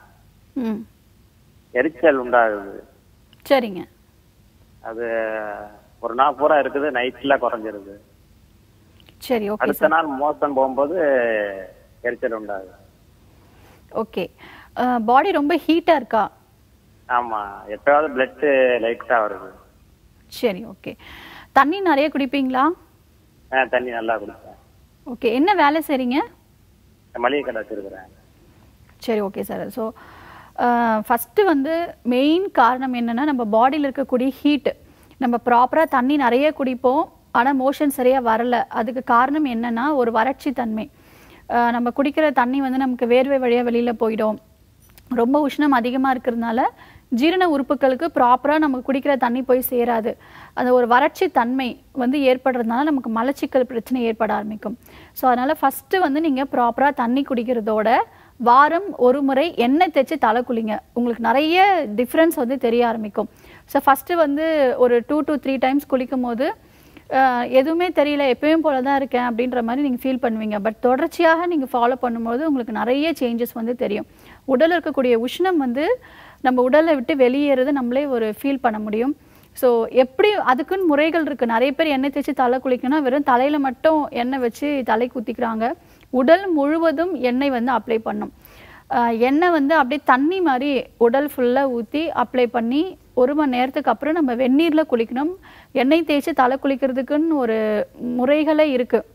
எரிச்சல் உண்டாகுது. சரிங்க. அது ஒரு நாள் பூரா இருக்குது, நைட்ல குறைஞ்சிருது. சரி, ஓகே. அடுத்த நாள் மோஷன் போகும்போது எரிச்சல் உண்டாகுது. ஓகே. பாடி ரொம்ப ஹீட்டா இருக்கா? ஆமா, எப்பயாவது பிளட் லைட்டா வருது. சரி, ஓகே. தண்ணி நிறைய குடிப்பீங்களா? தண்ணி நல்லா குடிப்பேன். ஓகே. என்ன வேலை செய்றீங்க? மளிகை கடை வச்சிருக்கிறேன். சரி, ஓகே சார். ஸோ ஃபஸ்ட்டு வந்து மெயின் காரணம் என்னென்னா, நம்ம பாடியில் இருக்கக்கூடிய ஹீட்டு. நம்ம ப்ராப்பராக தண்ணி நிறைய குடிப்போம், ஆனால் மோஷன் சரியாக வரலை. அதுக்கு காரணம் என்னென்னா ஒரு வறட்சி தன்மை. நம்ம குடிக்கிற தண்ணி வந்து நமக்கு வேர்வை வழியாக வெளியில் போயிடும். ரொம்ப உஷ்ணம் அதிகமாக இருக்கிறதுனால ஜீரண உறுப்புகளுக்கு ப்ராப்பராக நமக்கு குடிக்கிற தண்ணி போய் சேராது. அந்த ஒரு வறட்சி தன்மை வந்து ஏற்படுறதுனால நமக்கு மலச்சிக்கல் பிரச்சனை ஏற்பட ஆரம்பிக்கும். ஸோ அதனால் ஃபஸ்ட்டு வந்து நீங்கள் ப்ராப்பராக தண்ணி குடிக்கிறதோட வாரம் ஒரு முறை எண்ணெய் தேய்ச்சி தலை குளிங்க. உங்களுக்கு நிறைய டிஃப்ரென்ஸ் வந்து தெரிய ஆரம்பிக்கும். ஸோ ஃபஸ்ட்டு வந்து ஒரு 2 to 3 டைம்ஸ் குளிக்கும் போது எதுவுமே தெரியல, எப்பயும் போல தான் இருக்கேன் அப்படின்ற மாதிரி நீங்கள் ஃபீல் பண்ணுவீங்க. பட் தொடர்ச்சியாக நீங்கள் ஃபாலோ பண்ணும்போது உங்களுக்கு நிறைய சேஞ்சஸ் வந்து தெரியும். உடலில் இருக்கக்கூடிய உஷ்ணம் வந்து நம்ம உடலை விட்டு வெளியேறது நம்மளே ஒரு ஃபீல் பண்ண முடியும். ஸோ எப்படி அதுக்குன்னு முறைகள் இருக்குது. நிறைய பேர் எண்ணெய் தேய்ச்சி தலை குளிக்கணும்னா வெறும் தலையில் மட்டும் எண்ணெய் வச்சு தலை ஊற்றிக்கிறாங்க. உடல் முழுவதும் எண்ணெய் வந்து அப்ளை பண்ணும். எண்ணெய் வந்து அப்படியே தண்ணி மாதிரி உடல் ஃபுல்லாக ஊற்றி அப்ளை பண்ணி 1 மணி நேரத்துக்கு அப்புறம் நம்ம வெந்நீரில் குளிக்கணும். எண்ணெய் தேய்ச்சி தலை குளிக்கிறதுக்குன்னு ஒரு முறைகளே இருக்குது.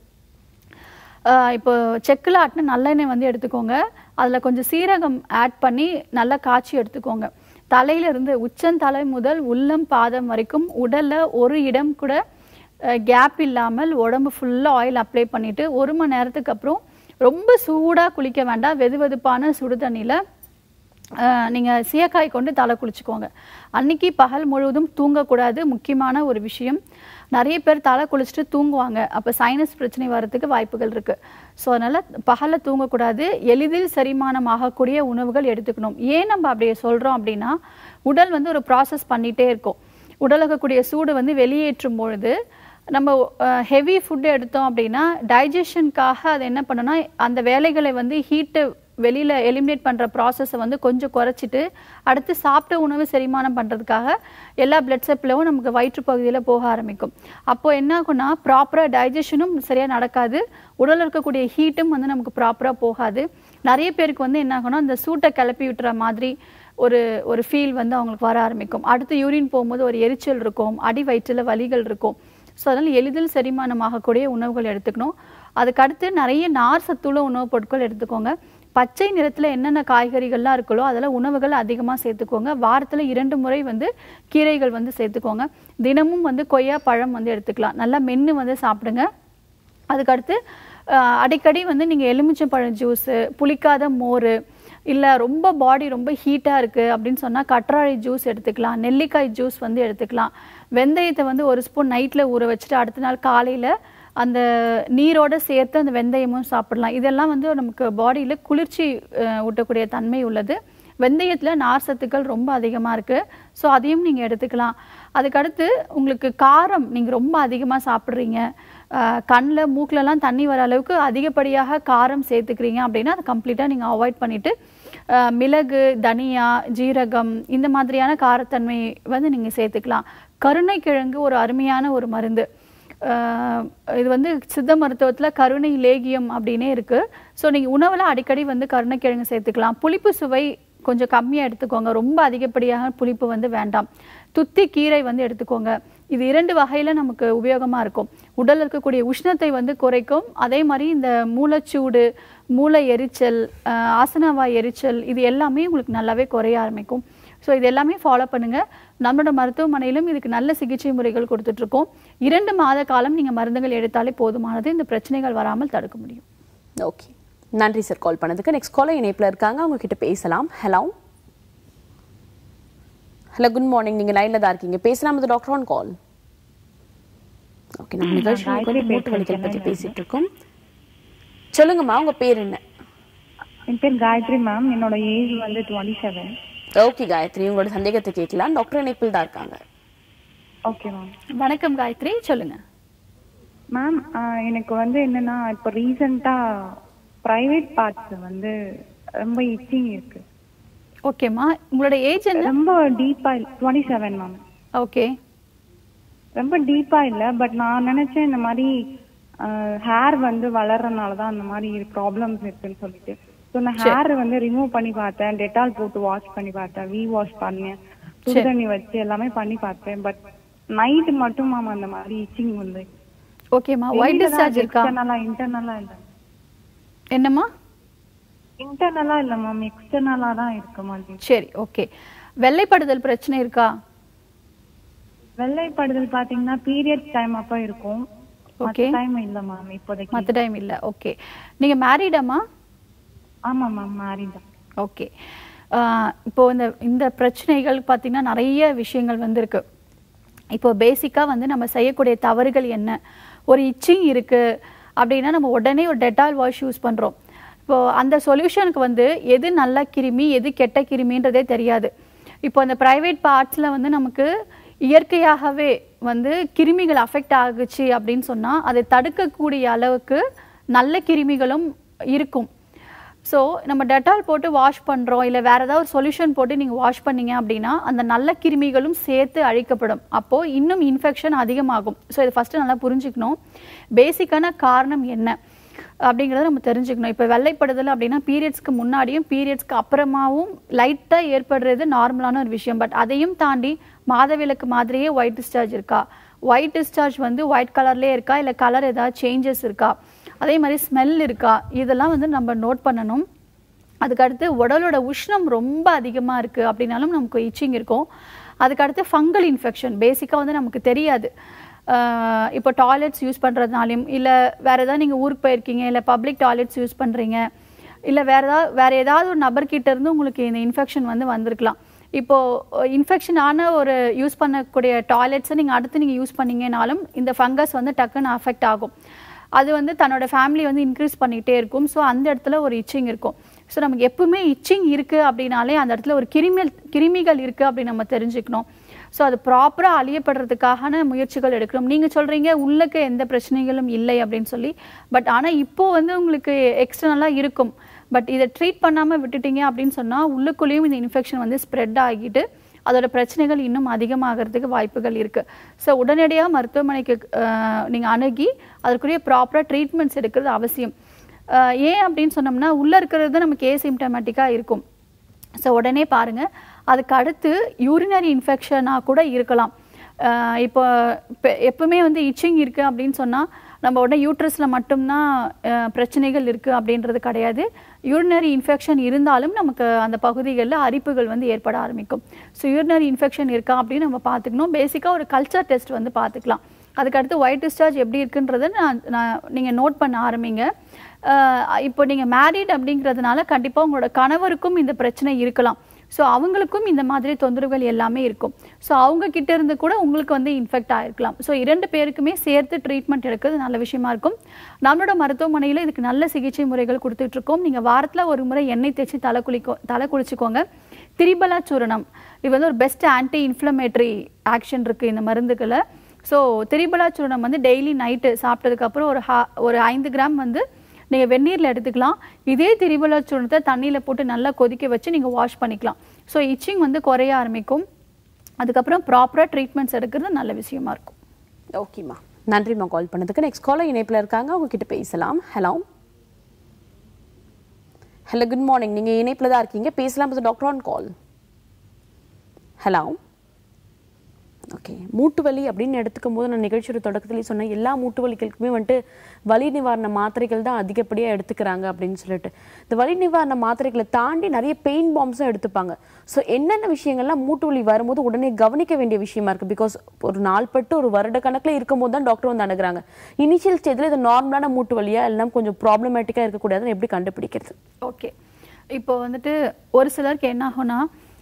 இப்போ செக்கில் ஆட்டின நல்லெண்ணெய் வந்து எடுத்துக்கோங்க. அதில் கொஞ்சம் சீரகம் ஆட் பண்ணி நல்லா காய்ச்சி எடுத்துக்கோங்க. தலையிலிருந்து உச்சந்தலை முதல் உள்ளம் பாதம் வரைக்கும் உடலில் ஒரு இடம் கூட கேப் இல்லாமல் உடம்பு ஃபுல்லாக ஆயில் அப்ளை பண்ணிவிட்டு 1 மணி நேரத்துக்கு அப்புறம் ரொம்ப சூடாக குளிக்க வேண்டாம். வெதுவெதுப்பான சுடு தண்ணியில் நீங்கள் சீயக்காய் கொண்டு தலை குளிச்சுக்கோங்க. அன்னைக்கு பகல் முழுவதும் தூங்கக்கூடாது. முக்கியமான ஒரு விஷயம். நிறைய பேர் தலை குளிச்சுட்டு தூங்குவாங்க. அப்போ சைனஸ் பிரச்சனை வர்றதுக்கு வாய்ப்புகள் இருக்குது. ஸோ அதனால் பகலில் தூங்கக்கூடாது. எளிதில் செரிமானம் ஆகக்கூடிய உணவுகள் எடுத்துக்கணும். ஏன் நம்ம அப்படியே சொல்கிறோம் அப்படின்னா, உடல் வந்து ஒரு ப்ராசஸ் பண்ணிகிட்டே இருக்கும். உடல் இருக்கக்கூடிய சூடு வந்து வெளியேற்றும் பொழுது நம்ம ஹெவி ஃபுட்டு எடுத்தோம் அப்படின்னா டைஜஷனுக்காக அது என்ன பண்ணணும்னா அந்த வேலைகளை வந்து ஹீட்டு வெளியில் எலிமினேட் பண்ணுற ப்ராசஸை வந்து கொஞ்சம் குறைச்சிட்டு அடுத்து சாப்பிட்ட உணவு செரிமானம் பண்ணுறதுக்காக எல்லா பிளட் சப்ளையும் நமக்கு வயிற்றுப்பகுதியில் போக ஆரம்பிக்கும். அப்போது என்ன ஆகும்னா ப்ராப்பராக டைஜஷனும் சரியாக நடக்காது. உடலில் இருக்கக்கூடிய ஹீட்டும் வந்து நமக்கு ப்ராப்பராக போகாது. நிறைய பேருக்கு வந்து என்ன ஆகும்னா அந்த சூட்டை கிளப்பி விட்டுற மாதிரி ஒரு ஃபீல் வந்து அவங்களுக்கு வர ஆரம்பிக்கும். அடுத்து யூரின் போகும்போது ஒரு எரிச்சல் இருக்கும், அடி வயிற்றில் வலிகள் இருக்கும். ஸோ அதனால் எளிதில் செரிமானமாகக்கூடிய உணவுகள் எடுத்துக்கணும். அதுக்கடுத்து நிறைய நார் சத்துள்ள உணவுப் பொருட்கள் எடுத்துக்கோங்க. பச்சை நிறத்தில் என்னென்ன காய்கறிகள்லாம் இருக்குல்லோ அதில் உணவுகள் அதிகமாக சேர்த்துக்கோங்க. வாரத்தில் 2 முறை வந்து கீரைகள் வந்து சேர்த்துக்கோங்க. தினமும் வந்து கொய்யா பழம் வந்து எடுத்துக்கலாம். நல்லா மென்று வந்து சாப்பிடுங்க. அதுக்கடுத்து அடிக்கடி வந்து நீங்கள் எலுமிச்சம்பழம் ஜூஸு, புளிக்காத மோர், இல்லை ரொம்ப பாடி ரொம்ப ஹீட்டாக இருக்குது அப்படின்னு சொன்னால் கற்றாழை ஜூஸ் எடுத்துக்கலாம். நெல்லிக்காய் ஜூஸ் வந்து எடுத்துக்கலாம். வெந்தயத்தை வந்து 1 ஸ்பூன் நைட்டில் ஊற வச்சுட்டு அடுத்த நாள் காலையில் அந்த நீரோடு சேர்த்து அந்த வெந்தயமும் சாப்பிடலாம். இதெல்லாம் வந்து நமக்கு பாடியில் குளிர்ச்சி ஊட்டக்கூடிய தன்மை உள்ளது. வெந்தயத்தில் நார் சத்துக்கள் ரொம்ப அதிகமாக இருக்குது. ஸோ அதையும் நீங்கள் எடுத்துக்கலாம். அதுக்கடுத்து உங்களுக்கு காரம் நீங்கள் ரொம்ப அதிகமாக சாப்பிட்றீங்க, கண்ணில் மூக்கிலலாம் தண்ணி வர அளவுக்கு அதிகப்படியாக காரம் சேர்த்துக்கிறீங்க அப்படின்னா அதை கம்ப்ளீட்டாக நீங்கள் அவாய்ட் பண்ணிவிட்டு மிளகு, தனியா, ஜீரகம் இந்த மாதிரியான காரத்தன்மை வந்து நீங்கள் சேர்த்துக்கலாம். கருணைக்கிழங்கு ஒரு அருமையான ஒரு மருந்து. இது வந்து சித்த மருத்துவத்தில் கருணை லேகியம் அப்படின்னே இருக்குது. ஸோ நீங்கள் உணவில் அடிக்கடி வந்து கருணைக்கிழங்கு சேர்த்துக்கலாம். புளிப்பு சுவை கொஞ்சம் கம்மியாக எடுத்துக்கோங்க. ரொம்ப அதிகப்படியாக புளிப்பு வந்து வேண்டாம். துத்தி கீரை வந்து எடுத்துக்கோங்க. இது 2 வகையில் நமக்கு உபயோகமாக இருக்கும். உடலில் இருக்கக்கூடிய உஷ்ணத்தை வந்து குறைக்கும். அதே மாதிரி இந்த மூளைச்சூடு, மூளை எரிச்சல், ஆசனவாய் எரிச்சல் இது எல்லாமே உங்களுக்கு நல்லாவே குறைய ஆரம்பிக்கும். ஸோ இது எல்லாமே ஃபாலோ பண்ணுங்கள். நம்மளோட மருத்துவமனையிலும் இதுக்கு நல்ல சிகிச்சை முறைகள் கொடுத்துட்ருக்கோம். 2 மாத காலம் நீங்கள் மருந்துகள் எடுத்தாலே போதுமானது. இந்த பிரச்சனைகள் வராமல் தடுக்க முடியும். ஓகே, நன்றி சார் கால் பண்ணதுக்கு. நெக்ஸ்ட் காலர் இணைப்பில் இருக்காங்க, அவங்க கிட்ட பேசலாம். Hello hello, good morning. நீங்கள் லைனில் தான் இருக்கீங்க, பேசலாம். இது டாக்டர் ஆன் கால். ஓகே, நம்ம நிகழ்ச்சியில் மூட்டு வலிகள் பற்றி பேசிட்டு இருக்கோம். சொல்லுங்கம்மா, உங்க பேர் என்ன? என் பேர் காயத்ரி மேம். என்னோட ஏஜ் வந்து 27. ஓகே காயத்ரி, உங்களோட சந்தேகத்தை கேட்கலாம். டாக்டர் இணைப்பில் தான் இருக்காங்க. Okay ma'am. வணக்கம் காயத்ரி, சொல்லுங்க. மேம், எனக்கு வந்து என்னன்னா இப்போ ரீசெண்டாக ப்ரைவேட் பார்ட்ஸ் வந்து ரொம்ப இச்சிங் இருக்கு. ஓகேம்மா, உங்களோட ஏஜ் என்ன? ரொம்ப டீப்பா 27 மேம். ஓகே, ரொம்ப டீப்பா இல்ல, பட் நான் நினைச்சேன் இந்த மாதிரி ஹேர் வந்து வளர்றதுனால தான் அந்த மாதிரி ப்ராப்ளம்ஸ் இருக்குன்னு சொல்லிட்டு. ஸோ நான் ஹேர் வந்து ரிமூவ் பண்ணி பார்த்தேன், டெட்டால் போட்டு வாஷ் பண்ணி பார்த்தேன், வாஷ் பண்ணேன், சுடு தண்ணி வச்சு எல்லாமே பண்ணி பார்த்தேன். பட் நைட் மட்டும் மேம் அந்த மாதிரி இச்சிங் வந்து. ஓகேம்மா, ஒயிட் டிஸ்சார்ஜ் இருக்கா? இன்டர்னலா இல்ல. என்னம்மா? இன்டர்னலா இல்ல மேம், எக்ஸ்டர்னலா தான் இருக்கு மாதிரி. சரி, ஓகே. வெள்ளைப்படுதல் பிரச்சனை இருக்கா? வெள்ளைப்படுதல் பாத்தீங்கன்னா பீரியட்ஸ் டைம் அப்ப இருக்கும். ஓகே, டைம் இல்ல மேம் இப்போதைக்கு. மத்த டைம் இல்ல. ஓகே, நீங்க மேரிடாமா? ஆமா மேம், மேரிட். ஓகே. இப்போ இந்த பிரச்சனைகள் பார்த்தீங்கன்னா நிறைய விஷயங்கள் வந்து இருக்கு. இப்போ பேசிக்காக வந்து நம்ம செய்யக்கூடிய தவறுகள் என்ன? ஒரு இச்சிங் இருக்கு அப்படின்னா நம்ம உடனே ஒரு டெட்டால் வாஷ் யூஸ் பண்ணுறோம். இப்போது அந்த சொல்யூஷனுக்கு வந்து எது நல்ல கிருமி எது கெட்ட கிருமின்றதே தெரியாது. இப்போ அந்த ப்ரைவேட் பார்ட்ஸில் வந்து நமக்கு இயற்கையாகவே வந்து கிருமிகள் அஃபெக்ட் ஆகுச்சு அப்படின்னு சொன்னால் அதை தடுக்கக்கூடிய அளவுக்கு நல்ல கிருமிகளும் இருக்கும். ஸோ நம்ம டெட்டால் போட்டு வாஷ் பண்ணுறோம், இல்லை வேறு ஏதாவது ஒரு சொல்யூஷன் போட்டு நீங்கள் வாஷ் பண்ணீங்க அப்படின்னா அந்த நல்ல கிருமிகளும் சேர்த்து அழிக்கப்படும். அப்போது இன்னும் இன்ஃபெக்ஷன் அதிகமாகும். ஸோ இதை ஃபஸ்ட்டு நல்லா புரிஞ்சுக்கணும். பேசிக்கான காரணம் என்ன? அப்படிங்கிறத நம்ம தெரிஞ்சுக்கணும். இப்போ வெள்ளைப்படுதல் அப்படின்னா பீரியட்ஸ்க்கு முன்னாடியும் பீரியட்ஸ்க்கு அப்புறமாவும் லைட்டாக ஏற்படுறது நார்மலான ஒரு விஷயம். பட் அதையும் தாண்டி மாதவிலக்கு மாதிரியே ஒயிட் டிஸ்சார்ஜ் இருக்கா, ஒயிட் டிஸ்சார்ஜ் வந்து ஒயிட் கலர்லேயே இருக்கா, இல்லை கலர் ஏதாவது சேஞ்சஸ் இருக்கா, அதே மாதிரி ஸ்மெல் இருக்கா, இதெல்லாம் வந்து நம்ம நோட் பண்ணணும். அதுக்கடுத்து உடலோட உஷ்ணம் ரொம்ப அதிகமாக இருக்குது அப்படின்னாலும் நமக்கு இச்சிங் இருக்கும். அதுக்கடுத்து ஃபங்கல் இன்ஃபெக்ஷன் பேசிக்காக வந்து நமக்கு தெரியாது. இப்போ டாய்லெட்ஸ் யூஸ் பண்ணுறதுனாலையும், இல்லை வேறு ஏதாவது நீங்கள் ஊருக்கு போயிருக்கீங்க, இல்லை பப்ளிக் டாய்லெட்ஸ் யூஸ் பண்ணுறீங்க, இல்லை வேறு ஏதாவது ஒரு நபர்கிட்ட இருந்து உங்களுக்கு இந்த இன்ஃபெக்ஷன் வந்து வந்திருக்கலாம். இப்போது இன்ஃபெக்ஷன் ஆன ஒரு யூஸ் பண்ணக்கூடிய டாய்லெட்ஸை நீங்கள் அடுத்து நீங்கள் யூஸ் பண்ணீங்கனாலும் இந்த ஃபங்கஸ் வந்து டக்குன்னு அஃபெக்ட் ஆகும். அது வந்து தன்னோட ஃபேமிலி வந்து இன்க்ரீஸ் பண்ணிகிட்டே இருக்கும். ஸோ அந்த இடத்துல ஒரு இச்சிங் இருக்கும். ஸோ நமக்கு எப்பவுமே இச்சிங் இருக்குது அப்படின்னாலே அந்த இடத்துல ஒரு கிருமிகள் இருக்குது அப்படின்னு நம்ம தெரிஞ்சுக்கணும். ஸோ அது ப்ராப்பராக அழியப்படுறதுக்கான முயற்சிகள் எடுக்கணும். நீங்கள் சொல்கிறீங்க உள்ளுக்கு எந்த பிரச்சனைகளும் இல்லை அப்படின்னு சொல்லி, பட் ஆனால் இப்போது வந்து உங்களுக்கு எக்ஸ்டர்னலாக இருக்கும். பட் இதை ட்ரீட் பண்ணாமல் விட்டுட்டீங்க அப்படின்னு சொன்னால் உள்ளுக்குள்ளேயும் இந்த இன்ஃபெக்ஷன் வந்து ஸ்ப்ரெட் ஆகிட்டு அதோட பிரச்சனைகள் இன்னும் அதிகமாகிறதுக்கு வாய்ப்புகள் இருக்குது. ஸோ உடனடியாக மருத்துவமனைக்கு நீங்கள் அணுகி அதற்குரிய ப்ராப்பராக ட்ரீட்மெண்ட்ஸ் எடுக்கிறது அவசியம். ஏன் அப்படின்னு சொன்னோம்னா உள்ளே இருக்கிறது நமக்கு ஏசிம்டமேட்டிக்காக இருக்கும். ஸோ உடனே பாருங்கள். அதுக்கு அடுத்து யூரினரி இன்ஃபெக்ஷனாக கூட இருக்கலாம். இப்போ எப்பவுமே வந்து இச்சிங் இருக்குது அப்படின்னு சொன்னால் நம்ம உடனே யூட்ரஸில் மட்டும்தான் பிரச்சனைகள் இருக்குது அப்படின்றது கிடையாது. யூரினரி இன்ஃபெக்ஷன் இருந்தாலும் நமக்கு அந்த பகுதிகளில் அரிப்புகள் வந்து ஏற்பட ஆரம்பிக்கும். ஸோ யூரினரி இன்ஃபெக்ஷன் இருக்கா அப்படின்னு நம்ம பார்த்துக்கணும். பேசிக்காக ஒரு கல்ச்சர் டெஸ்ட் வந்து பார்த்துக்கலாம். அதுக்கடுத்து ஒயிட் டிஸ்சார்ஜ் எப்படி இருக்குன்றதை நீங்கள் நோட் பண்ண ஆரம்பிங்க. இப்போ நீங்கள் மேரிட் அப்படிங்கிறதுனால கண்டிப்பாக உங்களோட கணவருக்கும் இந்த பிரச்சனை இருக்கலாம். ஸோ அவங்களுக்கும் இந்த மாதிரி தொந்தரவுகள் எல்லாமே இருக்கும். ஸோ அவங்க கிட்ட இருந்து கூட உங்களுக்கு வந்து இன்ஃபெக்ட் ஆகிருக்கலாம். ஸோ 2 பேருக்குமே சேர்த்து ட்ரீட்மெண்ட் எடுக்கிறது நல்ல விஷயமா இருக்கும். நம்மளோட மருத்துவமனையில் இதுக்கு நல்ல சிகிச்சை முறைகள் கொடுத்துட்ருக்கோம். நீங்கள் வாரத்தில் ஒரு முறை எண்ணெய் தேய்ச்சி தலை குளிச்சுக்கோங்க. திரிபலா சூரணம் இது வந்து ஒரு பெஸ்ட் ஆன்டி இன்ஃப்ளமேட்டரி ஆக்ஷன் இருக்குது இந்த மருந்துகளை. ஸோ திரிபலா சூரணம் வந்து டெய்லி நைட்டு சாப்பிட்டதுக்கப்புறம் ஒரு 5 கிராம் வந்து நீங்கள் வெந்நீரில் எடுத்துக்கலாம். இதே திரிபலா சூரணத்தை தண்ணியில் போட்டு நல்லா கொதிக்க வச்சு நீங்கள் வாஷ் பண்ணிக்கலாம். ஸோ இச்சிங் வந்து குறைய ஆரம்பிக்கும். அதுக்கப்புறம் ப்ராப்பராக ட்ரீட்மெண்ட்ஸ் எடுக்கிறது நல்ல விஷயமா இருக்கும். ஓகேம்மா, நன்றிம்மா கால் பண்ணதுக்கு. நெக்ஸ்ட் காலர் இணைப்பில் இருக்காங்க, உங்ககிட்ட பேசலாம். Hello hello good morning. நீங்கள் இணைப்பில் தான் இருக்கீங்க, பேசலாம். Doctor on call. Hello okay. மூட்டு வலி அப்படின்னு எடுத்துக்கும் போது நான் நிகழ்ச்சியோட தொடக்கத்திலேயே சொன்னேன், எல்லா மூட்டு வலிகளுக்குமே வந்துட்டு வலி நிவாரண மாத்திரைகள் தான் அதிகப்படியாக எடுத்துக்கிறாங்க அப்படின்னு சொல்லிட்டு. இந்த வலி நிவாரண மாத்திரைகளை தாண்டி நிறைய பெயின் பாம்ஸும் எடுத்துப்பாங்க. ஸோ என்னென்ன விஷயங்கள்லாம் மூட்டு வலி வரும்போது உடனே கவனிக்க வேண்டிய விஷயமா இருக்குது? பிகாஸ் ஒரு நாள்பட்டு ஒரு வருட கணக்கில் இருக்கும்போது தான் டாக்டர் வந்து அணுகுறாங்க. இனிஷியல் ஸ்டேஜில் இது நார்மலான மூட்டு வலியா இல்லைனா கொஞ்சம் ப்ராப்ளமேட்டிக்காக இருக்கக்கூடாதுன்னு எப்படி கண்டுபிடிக்கிறது? ஓகே, இப்போ வந்துட்டு ஒரு சிலருக்கு என்ன ஆகும்னா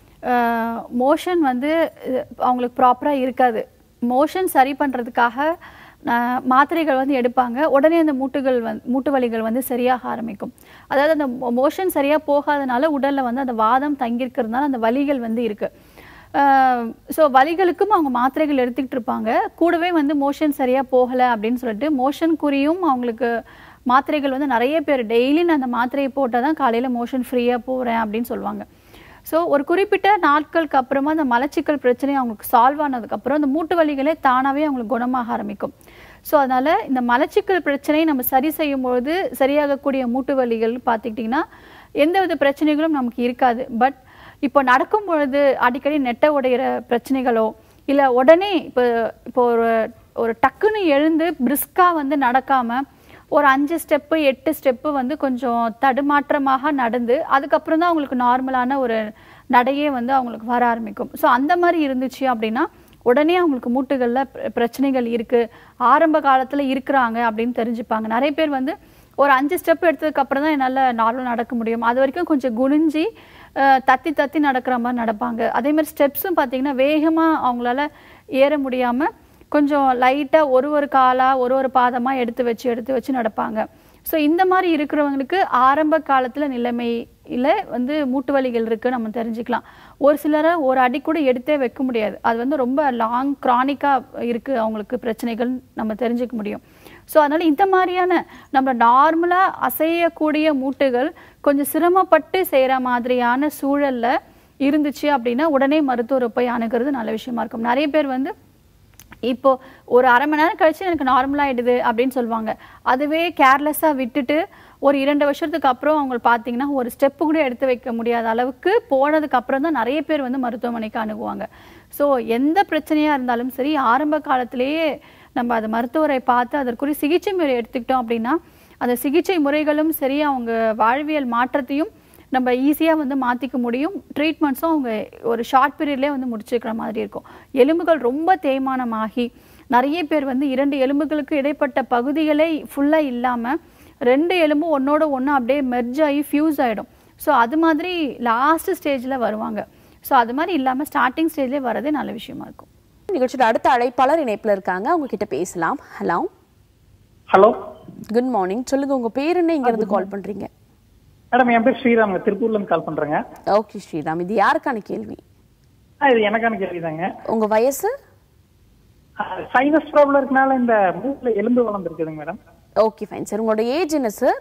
மோஷன் வந்து அவங்களுக்கு ப்ராப்பராக இருக்காது. மோஷன் சரி பண்ணுறதுக்காக மாத்திரைகள் வந்து எடுப்பாங்க. உடனே அந்த மூட்டு வலிகள் வந்து சரியாக ஆரம்பிக்கும். அதாவது அந்த மோஷன் சரியாக போகாதனால உடலில் வந்து அந்த வாதம் தங்கியிருக்கிறதுனால அந்த வலிகள் வந்து இருக்குது. ஸோ வலிகளுக்கும் அவங்க மாத்திரைகள் எடுத்துக்கிட்டு இருப்பாங்க. கூடவே வந்து மோஷன் சரியாக போகலை அப்படின்னு சொல்லிட்டு மோஷன் குறியும் அவங்களுக்கு மாத்திரைகள் வந்து நிறைய பேர் டெய்லி நான் அந்த மாத்திரையை போட்டால் தான் காலையில் மோஷன் ஃப்ரீயாக போகிறேன் அப்படின்னு சொல்லுவாங்க. ஸோ ஒரு குறிப்பிட்ட நாட்களுக்கு அப்புறமா அந்த மலச்சிக்கல் பிரச்சனை அவங்களுக்கு சால்வ் ஆனதுக்கப்புறம் அந்த மூட்டு வலிகளே தானாகவே அவங்களுக்கு குணமாக ஆரம்பிக்கும். ஸோ அதனால் இந்த மலச்சிக்கல் பிரச்சனையை நம்ம சரி செய்யும்பொழுது சரியாகக்கூடிய மூட்டு வலிகள் பார்த்துக்கிட்டிங்கன்னா எந்தவித பிரச்சனைகளும் நமக்கு இருக்காது. பட் இப்போ நடக்கும் பொழுது அடிக்கடி நெட்டை உடையிற பிரச்சனைகளோ இல்லை உடனே இப்போ ஒரு டக்குன்னு எழுந்து பிரிஸ்காக வந்து நடக்காமல் ஒரு 5 ஸ்டெப்பு 8 ஸ்டெப்பு வந்து கொஞ்சம் தடுமாற்றமாக நடந்து அதுக்கப்புறம் தான் அவங்களுக்கு நார்மலான ஒரு நடையே வந்து அவங்களுக்கு வர ஆரம்பிக்கும். ஸோ அந்த மாதிரி இருந்துச்சு அப்படின்னா உடனே அவங்களுக்கு மூட்டுகளில் பிரச்சனைகள் இருக்குது, ஆரம்ப காலத்தில் இருக்கிறாங்க அப்படின்னு தெரிஞ்சுப்பாங்க. நிறைய பேர் வந்து ஒரு 5 ஸ்டெப் எடுத்ததுக்கப்புறம் தான் என்னால் நார்மலாக நடக்க முடியும். அது வரைக்கும் கொஞ்சம் குனிஞ்சி தத்தி நடக்கிற மாதிரி நடப்பாங்க. அதேமாதிரி ஸ்டெப்ஸும் பார்த்திங்கன்னா வேகமாக அவங்களால ஏற முடியாமல் கொஞ்சம் லைட்டாக ஒரு காலாக ஒரு பாதமாக எடுத்து வச்சு நடப்பாங்க. ஸோ இந்த மாதிரி இருக்கிறவங்களுக்கு ஆரம்ப காலத்தில் நிலைமையில் வந்து மூட்டு வலிகள் இருக்குன்னு நம்ம தெரிஞ்சுக்கலாம். ஒரு சிலரை ஒரு அடி கூட எடுத்தே வைக்க முடியாது. அது வந்து ரொம்ப லாங் க்ரானிக்காக இருக்குது அவங்களுக்கு பிரச்சனைகள் நம்ம தெரிஞ்சுக்க முடியும். ஸோ அதனால் இந்த மாதிரியான நம்ம நார்மலாக அசையக்கூடிய மூட்டுகள் கொஞ்சம் சிரமப்பட்டு செய்கிற மாதிரியான சூழலில் இருந்துச்சு அப்படின்னா உடனே மருத்துவரை போய் அணுகிறது நல்ல விஷயமா இருக்கும். நிறைய பேர் வந்து இப்போ ஒரு அரை மணி நேரம் கழிச்சு எனக்கு நார்மல் ஆயிடுது அப்படின்னு சொல்லுவாங்க. அதுவே கேர்லெஸ்ஸா விட்டுட்டு ஒரு 2 வருஷத்துக்கு அப்புறம் அவங்க பார்த்தீங்கன்னா ஒரு ஸ்டெப்பு கூட எடுத்து வைக்க முடியாத அளவுக்கு போனதுக்கு அப்புறம் தான் நிறைய பேர் வந்து மருத்துவமனைக்கு அணுகுவாங்க. ஸோ எந்த பிரச்சனையா இருந்தாலும் சரி, ஆரம்ப காலத்திலேயே நம்ம அதை மருத்துவரை பார்த்து அதற்குரிய சிகிச்சை முறை எடுத்துக்கிட்டோம் அப்படின்னா அந்த சிகிச்சை முறைகளும் சரி, அவங்க வாழ்வியல் மாற்றத்தையும் நம்ம ஈஸியாக வந்து மாற்றிக்க முடியும். ட்ரீட்மெண்ட்ஸும் அவங்க ஒரு ஷார்ட் பீரியட்லேயே வந்து முடிச்சுக்கிற மாதிரி இருக்கும். எலும்புகள் ரொம்ப தேய்மானமாகி நிறைய பேர் வந்து 2 எலும்புகளுக்கு இடைப்பட்ட பகுதிகளே ஃபுல்லாக இல்லாமல் 2 எலும்பும் ஒன்னோட ஒன்று அப்படியே மெர்ஜ் ஆகி ஃபியூஸ் ஆகிடும். ஸோ அது மாதிரி லாஸ்ட் ஸ்டேஜில் வருவாங்க. ஸோ அது மாதிரி இல்லாமல் ஸ்டார்டிங் ஸ்டேஜ்லேயே வரதே நல்ல விஷயமா இருக்கும். நிகழ்ச்சியோட அடுத்த அழைப்பாளர் இணைப்பில் இருக்காங்க, அவங்க கிட்ட பேசலாம். Hello hello, good morning. சொல்லுங்க, உங்க பேர் என்ன, இங்க இருந்து கால் பண்றீங்க? மேடம் என் பேர் ஸ்ரீராம், திருப்பூர்ல இருந்து கால் பண்றேங்க. ஓகே ஸ்ரீராம், இது யாருக்கான கேள்வி? இது எனக்கான கேள்விதாங்க. உங்க வயசு? சைனஸ் ப்ராப்ளம் இருக்கனால இந்த மூக்குல எலும்பு வளர்ந்துருக்குதுங்க மேடம். Okay fine sir. உங்களோட ஏஜ் என்ன சார்?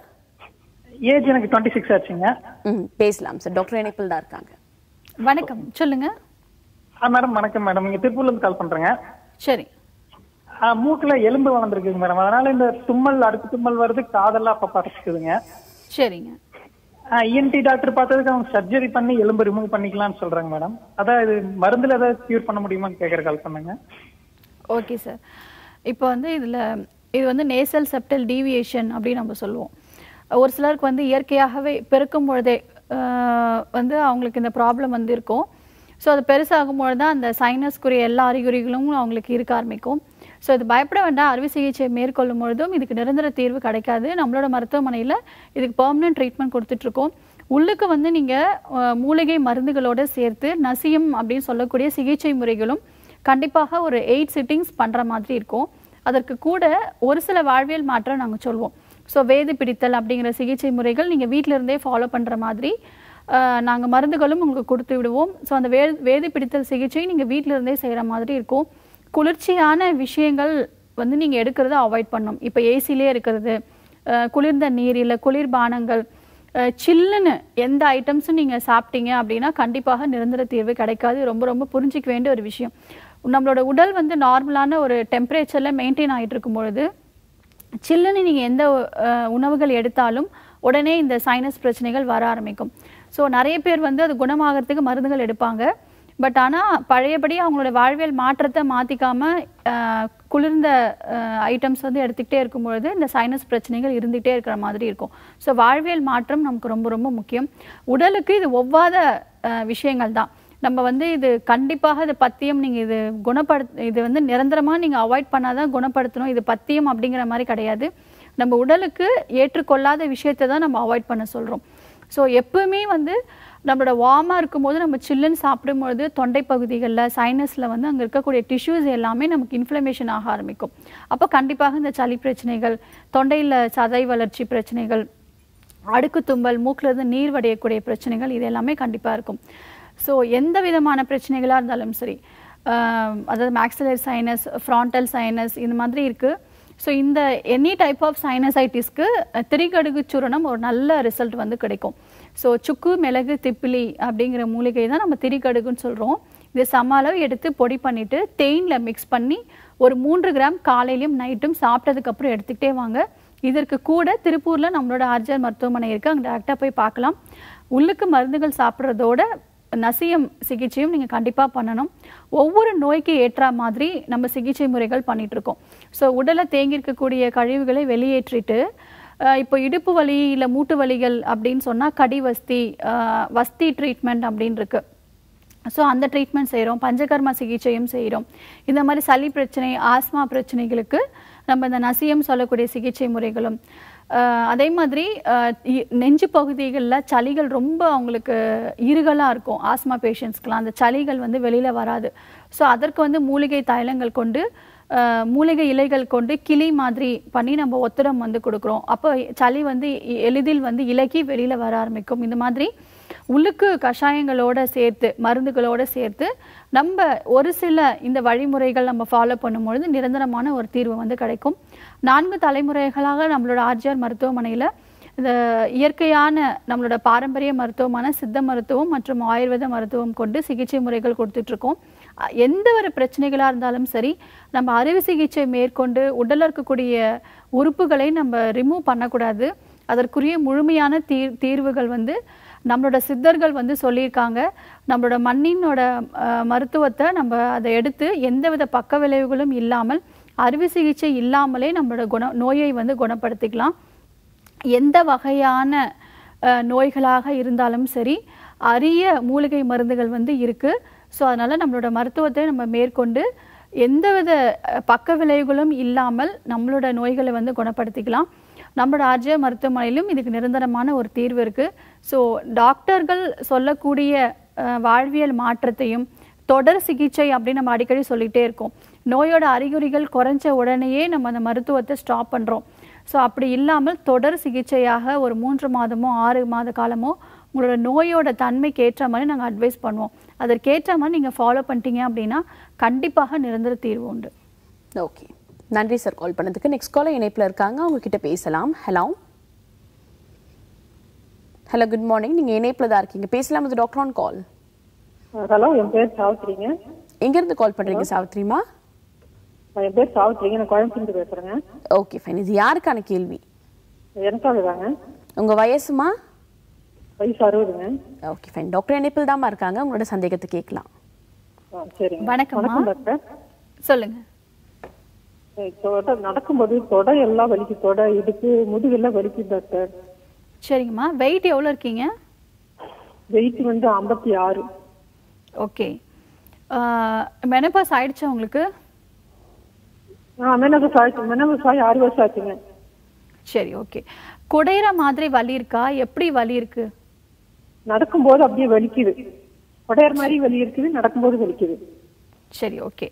ஏஜ் எனக்கு 26 ஆச்சுங்க. பேசலாம் சார், டாக்டர் இணைப்பில் தான் இருக்காங்க. வணக்கம், சொல்லுங்க. மேடம் வணக்கம் மேடம், இங்க திருப்பூர்ல இருந்து கால் பண்றேங்க. சரி. மூக்குல எலும்பு வளர்ந்துருக்குங்க மேடம். அதனால இந்த தும்மல், அடுத்து தும்மல் வருது, காதெல்லாம் அப்ப பறக்குதுங்க. சரிங்க. இஎன்டி டாக்டர் பார்த்ததுக்கு அவங்க சர்ஜரி பண்ணி எலும்பு ரிமூவ் பண்ணிக்கலாம்னு சொல்றாங்க மேடம். அதான் இது மருந்துல ஏதாவது கியூர் பண்ண முடியுமான்னு கேட்கற கால் பண்ணுங்க. Okay sir. இப்போ வந்து இது வந்து நேசல் செப்டல் டீவியேஷன் அப்படின்னு நம்ம சொல்லுவோம். ஒரு சிலருக்கு வந்து இயற்கையாகவே பிறக்கும் பொழுதே வந்து அவங்களுக்கு இந்த ப்ராப்ளம் வந்து இருக்கும். ஸோ அது பெருசாகும் பொழுது தான் அந்த சைனஸ்க்குரிய எல்லா அறிகுறிகளும் அவங்களுக்கு இருக்க ஆரம்பிக்கும். ஸோ இது பயப்பட வேண்டாம். அறுவை சிகிச்சை மேற்கொள்ளும் பொழுதும் இதுக்கு நிரந்தர தீர்வு கிடைக்காது. நம்மளோட மருத்துவமனையில் இதுக்கு பெர்மனன்ட் ட்ரீட்மெண்ட் கொடுத்துட்ருக்கோம். உள்ளுக்கு வந்து நீங்கள் மூலிகை மருந்துகளோடு சேர்த்து நசியம் அப்படின்னு சொல்லக்கூடிய சிகிச்சை முறைகளும் கண்டிப்பாக ஒரு 8 சிட்டிங்ஸ் பண்ணுற மாதிரி இருக்கும். அதற்கு கூட ஒரு சில வாழ்வியல் மாற்றம் நாங்கள் சொல்வோம். ஸோ வேதி பிடித்தல் அப்படிங்கிற சிகிச்சை முறைகள் நீங்கள் வீட்டில் இருந்தே ஃபாலோ பண்ணுற மாதிரி நாங்கள் மருந்துகளும் உங்களுக்கு கொடுத்து விடுவோம். ஸோ அந்த வேதி பிடித்தல் சிகிச்சை நீங்கள் வீட்டில் இருந்தே செய்கிற மாதிரி இருக்கும். குளிர்ச்சியான விஷயங்கள் வந்து நீங்கள் எடுக்கிறத அவாய்ட் பண்ணணும். இப்போ ஏசிலே இருக்கிறது, குளிர்ந்த நீர் இல்லை குளிர்பானங்கள், சில்லுன்னு எந்த ஐட்டம்ஸும் நீங்கள் சாப்பிட்டீங்க அப்படின்னா கண்டிப்பாக நிரந்தர தீர்வு கிடைக்காது. ரொம்ப ரொம்ப புரிஞ்சிக்க வேண்டிய ஒரு விஷயம். நம்மளோட உடல் வந்து நார்மலான ஒரு டெம்பரேச்சரில் மெயின்டைன் ஆகிட்டு இருக்கும் பொழுது சில்லுன்னு நீங்கள் எந்த உணவுகள் எடுத்தாலும் உடனே இந்த சைனஸ் பிரச்சனைகள் வர ஆரம்பிக்கும். ஸோ நிறைய பேர் வந்து அது குணமாகறதுக்கு மருந்துகள் எடுப்பாங்க. பட் ஆனால் பழையபடி அவங்களோட வாழ்வியல் மாற்றத்தை மாற்றிக்காமல் குளிர்ந்த ஐட்டம்ஸ் வந்து எடுத்துக்கிட்டே இருக்கும்பொழுது இந்த சைனஸ் பிரச்சனைகள் இருந்துகிட்டே இருக்கிற மாதிரி இருக்கும். ஸோ வாழ்வியல் மாற்றம் நமக்கு ரொம்ப ரொம்ப முக்கியம். உடலுக்கு இது ஒவ்வாத விஷயங்கள் தான். நம்ம வந்து இது கண்டிப்பாக இது பத்தியம், நீங்கள் இது வந்து நிரந்தரமாக நீங்கள் அவாய்ட் பண்ணாதான் குணப்படுத்தணும், இது பத்தியம் அப்படிங்கிற மாதிரி கிடையாது. நம்ம உடலுக்கு ஏற்றுக்கொள்ளாத விஷயத்தை தான் நம்ம அவாய்ட் பண்ண சொல்கிறோம். ஸோ எப்பவுமே வந்து நம்மளோட வார்மாக இருக்கும்போது நம்ம சில்லுன்னு சாப்பிடும்பொழுது தொண்டை பகுதிகளில் சைனஸில் வந்து அங்கே இருக்கக்கூடிய டிஷ்யூஸ் எல்லாமே நமக்கு இன்ஃப்ளமேஷன் ஆக ஆரம்பிக்கும். அப்போ கண்டிப்பாக இந்த சளி பிரச்சனைகள், தொண்டையில் சதை வளர்ச்சி பிரச்சனைகள், அடுக்கு தும்பல், மூக்கிலிருந்து நீர் வடியக்கூடிய பிரச்சனைகள் இது எல்லாமே கண்டிப்பாக இருக்கும். ஸோ எந்த விதமான பிரச்சனைகளாக இருந்தாலும் சரி, அதாவது மேக்ஸிலரி சைனஸ், ஃப்ரான்டல் சைனஸ் இந்த மாதிரி இருக்குது. ஸோ இந்த எனி டைப் ஆஃப் சைனசைட்டிஸ்க்கு திரிகடுகு சூரணம் ஒரு நல்ல ரிசல்ட் வந்து கிடைக்கும். ஸோ சுக்கு, மிளகு, திப்பிலி அப்படிங்கிற மூலிகை தான் நம்ம திரிகடுகுன்னு சொல்கிறோம். இதை சம அளவு எடுத்து பொடி பண்ணிவிட்டு தேனில் மிக்ஸ் பண்ணி ஒரு 3 கிராம் காலையிலையும் நைட்டும் சாப்பிட்டதுக்கப்புறம் எடுத்துக்கிட்டே வாங்க. இதற்கு கூட திருப்பூரில் நம்மளோட ஆர்ஜிஆர் மருத்துவமனை இருக்குது, அங்கே டேரெக்டாக போய் பார்க்கலாம். உள்ளுக்கு மருந்துகள் சாப்பிட்றதோட நசியம் சிகிச்சையும் நீங்கள் கண்டிப்பாக பண்ணணும். ஒவ்வொரு நோய்க்கு ஏற்ற மாதிரி நம்ம சிகிச்சை முறைகள் பண்ணிகிட்ருக்கோம். ஸோ உடலை தேங்கியிருக்கக்கூடிய கழிவுகளை வெளியேற்றிட்டு இப்போ இடுப்பு வலி இல்லை மூட்டு வலிகள் அப்படின்னு சொன்னால் கடிவஸ்தி, வஸ்தி ட்ரீட்மெண்ட் அப்படின்னு இருக்கு. ஸோ அந்த ட்ரீட்மெண்ட் செய்கிறோம். பஞ்சகர்மா சிகிச்சையும் செய்கிறோம். இந்த மாதிரி சளி பிரச்சனை, ஆஸ்மா பிரச்சனைகளுக்கு நம்ம இந்த நசியம் சொல்லக்கூடிய சிகிச்சை முறைகளும், அதே மாதிரி நெஞ்சு பகுதிகளில் சளிகள் ரொம்ப அவங்களுக்கு இருகலாக இருக்கும். ஆஸ்மா பேஷண்ட்ஸ்க்கெலாம் அந்த சளிகள் வந்து வெளியில் வராது. ஸோ அதற்கு வந்து மூலிகை தைலங்கள் கொண்டு, மூலிகை இலைகள் கொண்டு கிளி மாதிரி பண்ணி நம்ம ஒத்தடம் வந்து கொடுக்குறோம். அப்போ சளி வந்து எளிதில் வந்து இலகி வெளியில் வர ஆரம்பிக்கும். இந்த மாதிரி உள்ளுக்கு கஷாயங்களோட சேர்த்து, மருந்துகளோடு சேர்த்து நம்ம ஒரு சில இந்த வழிமுறைகள் நம்ம ஃபாலோ பண்ணும்பொழுது நிரந்தரமான ஒரு தீர்வு வந்து கிடைக்கும். 4 தலைமுறைகளாக நம்மளோட ஆர்ஜிஆர் மருத்துவமனையில் இந்த இயற்கையான நம்மளோட பாரம்பரிய மருத்துவமான சித்த மருத்துவம் மற்றும் ஆயுர்வேத மருத்துவம் கொண்டு சிகிச்சை முறைகள் கொடுத்துட்ருக்கோம். எந்த ஒரு பிரச்சனைகளாக இருந்தாலும் சரி நம்ம அறுவை சிகிச்சை மேற்கொண்டு உடலில் இருக்கக்கூடிய உறுப்புகளை நம்ம ரிமூவ் பண்ணக்கூடாது. அதற்குரிய முழுமையான தீர்வுகள் வந்து நம்மளோட சித்தர்கள் வந்து சொல்லியிருக்காங்க. நம்மளோட மண்ணினோட மருத்துவத்தை நம்ம அதை எடுத்து எந்தவித பக்க விளைவுகளும் இல்லாமல் அறுவை சிகிச்சை இல்லாமலே நம்மளோட நோயை வந்து குணப்படுத்திக்கலாம். எந்த வகையான நோய்களாக இருந்தாலும் சரி அரிய மூலிகை மருந்துகள் வந்து இருக்குது. ஸோ அதனால் நம்மளோட மருத்துவத்தை நம்ம மேற்கொண்டு எந்தவித பக்க விளைவுகளும் இல்லாமல் நம்மளோட நோய்களை வந்து குணப்படுத்திக்கலாம். நம்மளோட ஆர்ஜிஆர் மருத்துவமனையிலும் இதுக்கு நிரந்தரமான ஒரு தீர்வு இருக்குது. ஸோ டாக்டர்கள் சொல்லக்கூடிய வாழ்வியல் மாற்றத்தையும் தொடர் சிகிச்சை அப்படின்னு நம்ம அடிக்கடி சொல்லிகிட்டே இருக்கோம். நோயோட அறிகுறிகள் குறைஞ்ச உடனேயே நம்ம அந்த மருத்துவத்தை ஸ்டாப் பண்ணுறோம். ஸோ அப்படி இல்லாமல் தொடர் சிகிச்சையாக ஒரு 3 மாதமோ 6 மாத காலமோ உங்களோட நோயோட தன்மைக்கு ஏற்ற மாதிரி நாங்கள் அட்வைஸ் பண்ணுவோம். அதற்கேற்ற மாதிரி நீங்கள் ஃபாலோ பண்ணிட்டீங்க அப்படின்னா கண்டிப்பாக நிரந்தர தீர்வு உண்டு. ஓகே, நன்றி சார் கால் பண்ணதுக்கு. நெக்ஸ்ட் காலர் இணைப்பில் இருக்காங்க, அவங்ககிட்ட பேசலாம். Hello hello, good morning. நீங்கள் இணைப்பில் தான் இருக்கீங்க, பேசலாம். அது டாக்டர் ஆன் கால். ஹலோ, என் பேர் சாவித்ரிங்க. எங்கேருந்து கால் பண்ணுறீங்க சாவித்ரிமா? என் பேர் சாவித்ரிங்க, நான் கோயம்புத்தூர் பேசுகிறேங்க. Okay fine. இது யாருக்கான கேள்வி? எனக்காக தாங்க. உங்கள் வயசுமா? வயசு 60ங்க. Okay fine. டாக்டர் இணைப்பில் தான் இருக்காங்க, உங்களோட சந்தேகத்தை கேட்கலாம். சரிங்க. வணக்கம் டாக்டர். சொல்லுங்க. நடக்கும்போது தொடை எல்லாம் வலிக்கு, தொடை இடுப்பு முதுகெல்லாம் வலிக்குது டாக்டர். சரிங்கம்மா, வெயிட் எவ்வளோ இருக்கீங்க? வெயிட் வந்து 56. ஓகே, மெனோபாஸ் ஆயிடுச்சா உங்களுக்கு? மெனோபாஸ் ஆயிடுச்சு. மெனோபாஸ் ஆகி 6 வருஷம் ஆச்சுங்க. சரி, ஓகே. குடையிற மாதிரி வலி இருக்கா? எப்படி வலி இருக்கு? நடக்கும்போது அப்படியே வலிக்குது, குடையிற மாதிரி வலி இருக்குது, நடக்கும்போது வலிக்குது. சரி, ஓகே.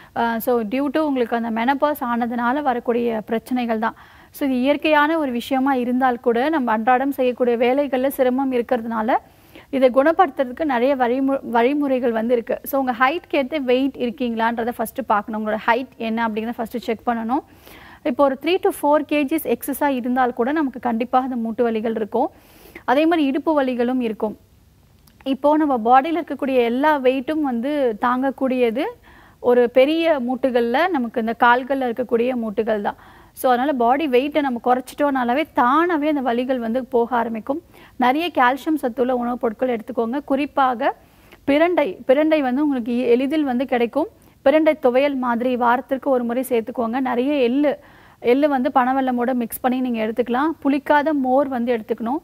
ஸோ டியூ டு உங்களுக்கு அந்த மெனோபாஸ் ஆனதுனால வரக்கூடிய பிரச்சனைகள் தான். ஸோ இது இயற்கையான ஒரு விஷயமா இருந்தால் கூட நம்ம அன்றாடம் செய்யக்கூடிய வேலைகளில் சிரமம் இருக்கிறதுனால இதை குணப்படுத்துறதுக்கு நிறைய வழிமுறைகள் வந்து இருக்குது. ஸோ உங்கள் ஹைட்க்கு ஏற்ற வெயிட் இருக்கீங்களான்றதை ஃபஸ்ட்டு பார்க்கணும். உங்களோட ஹைட் என்ன அப்படிங்கிறத ஃபஸ்ட்டு செக் பண்ணணும். இப்போ ஒரு 3 to 4 kgs எக்ஸஸாக இருந்தால் கூட நமக்கு கண்டிப்பாக அந்த மூட்டு வலிகள் இருக்கும். அதே மாதிரி இடுப்பு வலிகளும் இருக்கும். இப்போது நம்ம பாடியில் இருக்கக்கூடிய எல்லா வெயிட்டும் வந்து தாங்கக்கூடியது ஒரு பெரிய மூட்டுகளில் நமக்கு இந்த கால்களில் இருக்கக்கூடிய மூட்டுகள் தான். ஸோ அதனால் பாடி வெயிட்டை நம்ம குறைச்சிட்டோனாலவே தானாகவே அந்த வலிகள் வந்து போக ஆரம்பிக்கும். நிறைய கால்சியம் சத்துள்ள உணவுப் பொருட்கள் எடுத்துக்கோங்க. குறிப்பாக பிரண்டை வந்து உங்களுக்கு எளிதில் வந்து கிடைக்கும். பிரண்டை துவையல் மாதிரி வாரத்திற்கு ஒரு முறை சேர்த்துக்கோங்க. நிறைய எள்ளு வந்து பனவெல்லமோட மிக்ஸ் பண்ணி நீங்கள் எடுத்துக்கலாம். புளிக்காத மோர் வந்து எடுத்துக்கணும்.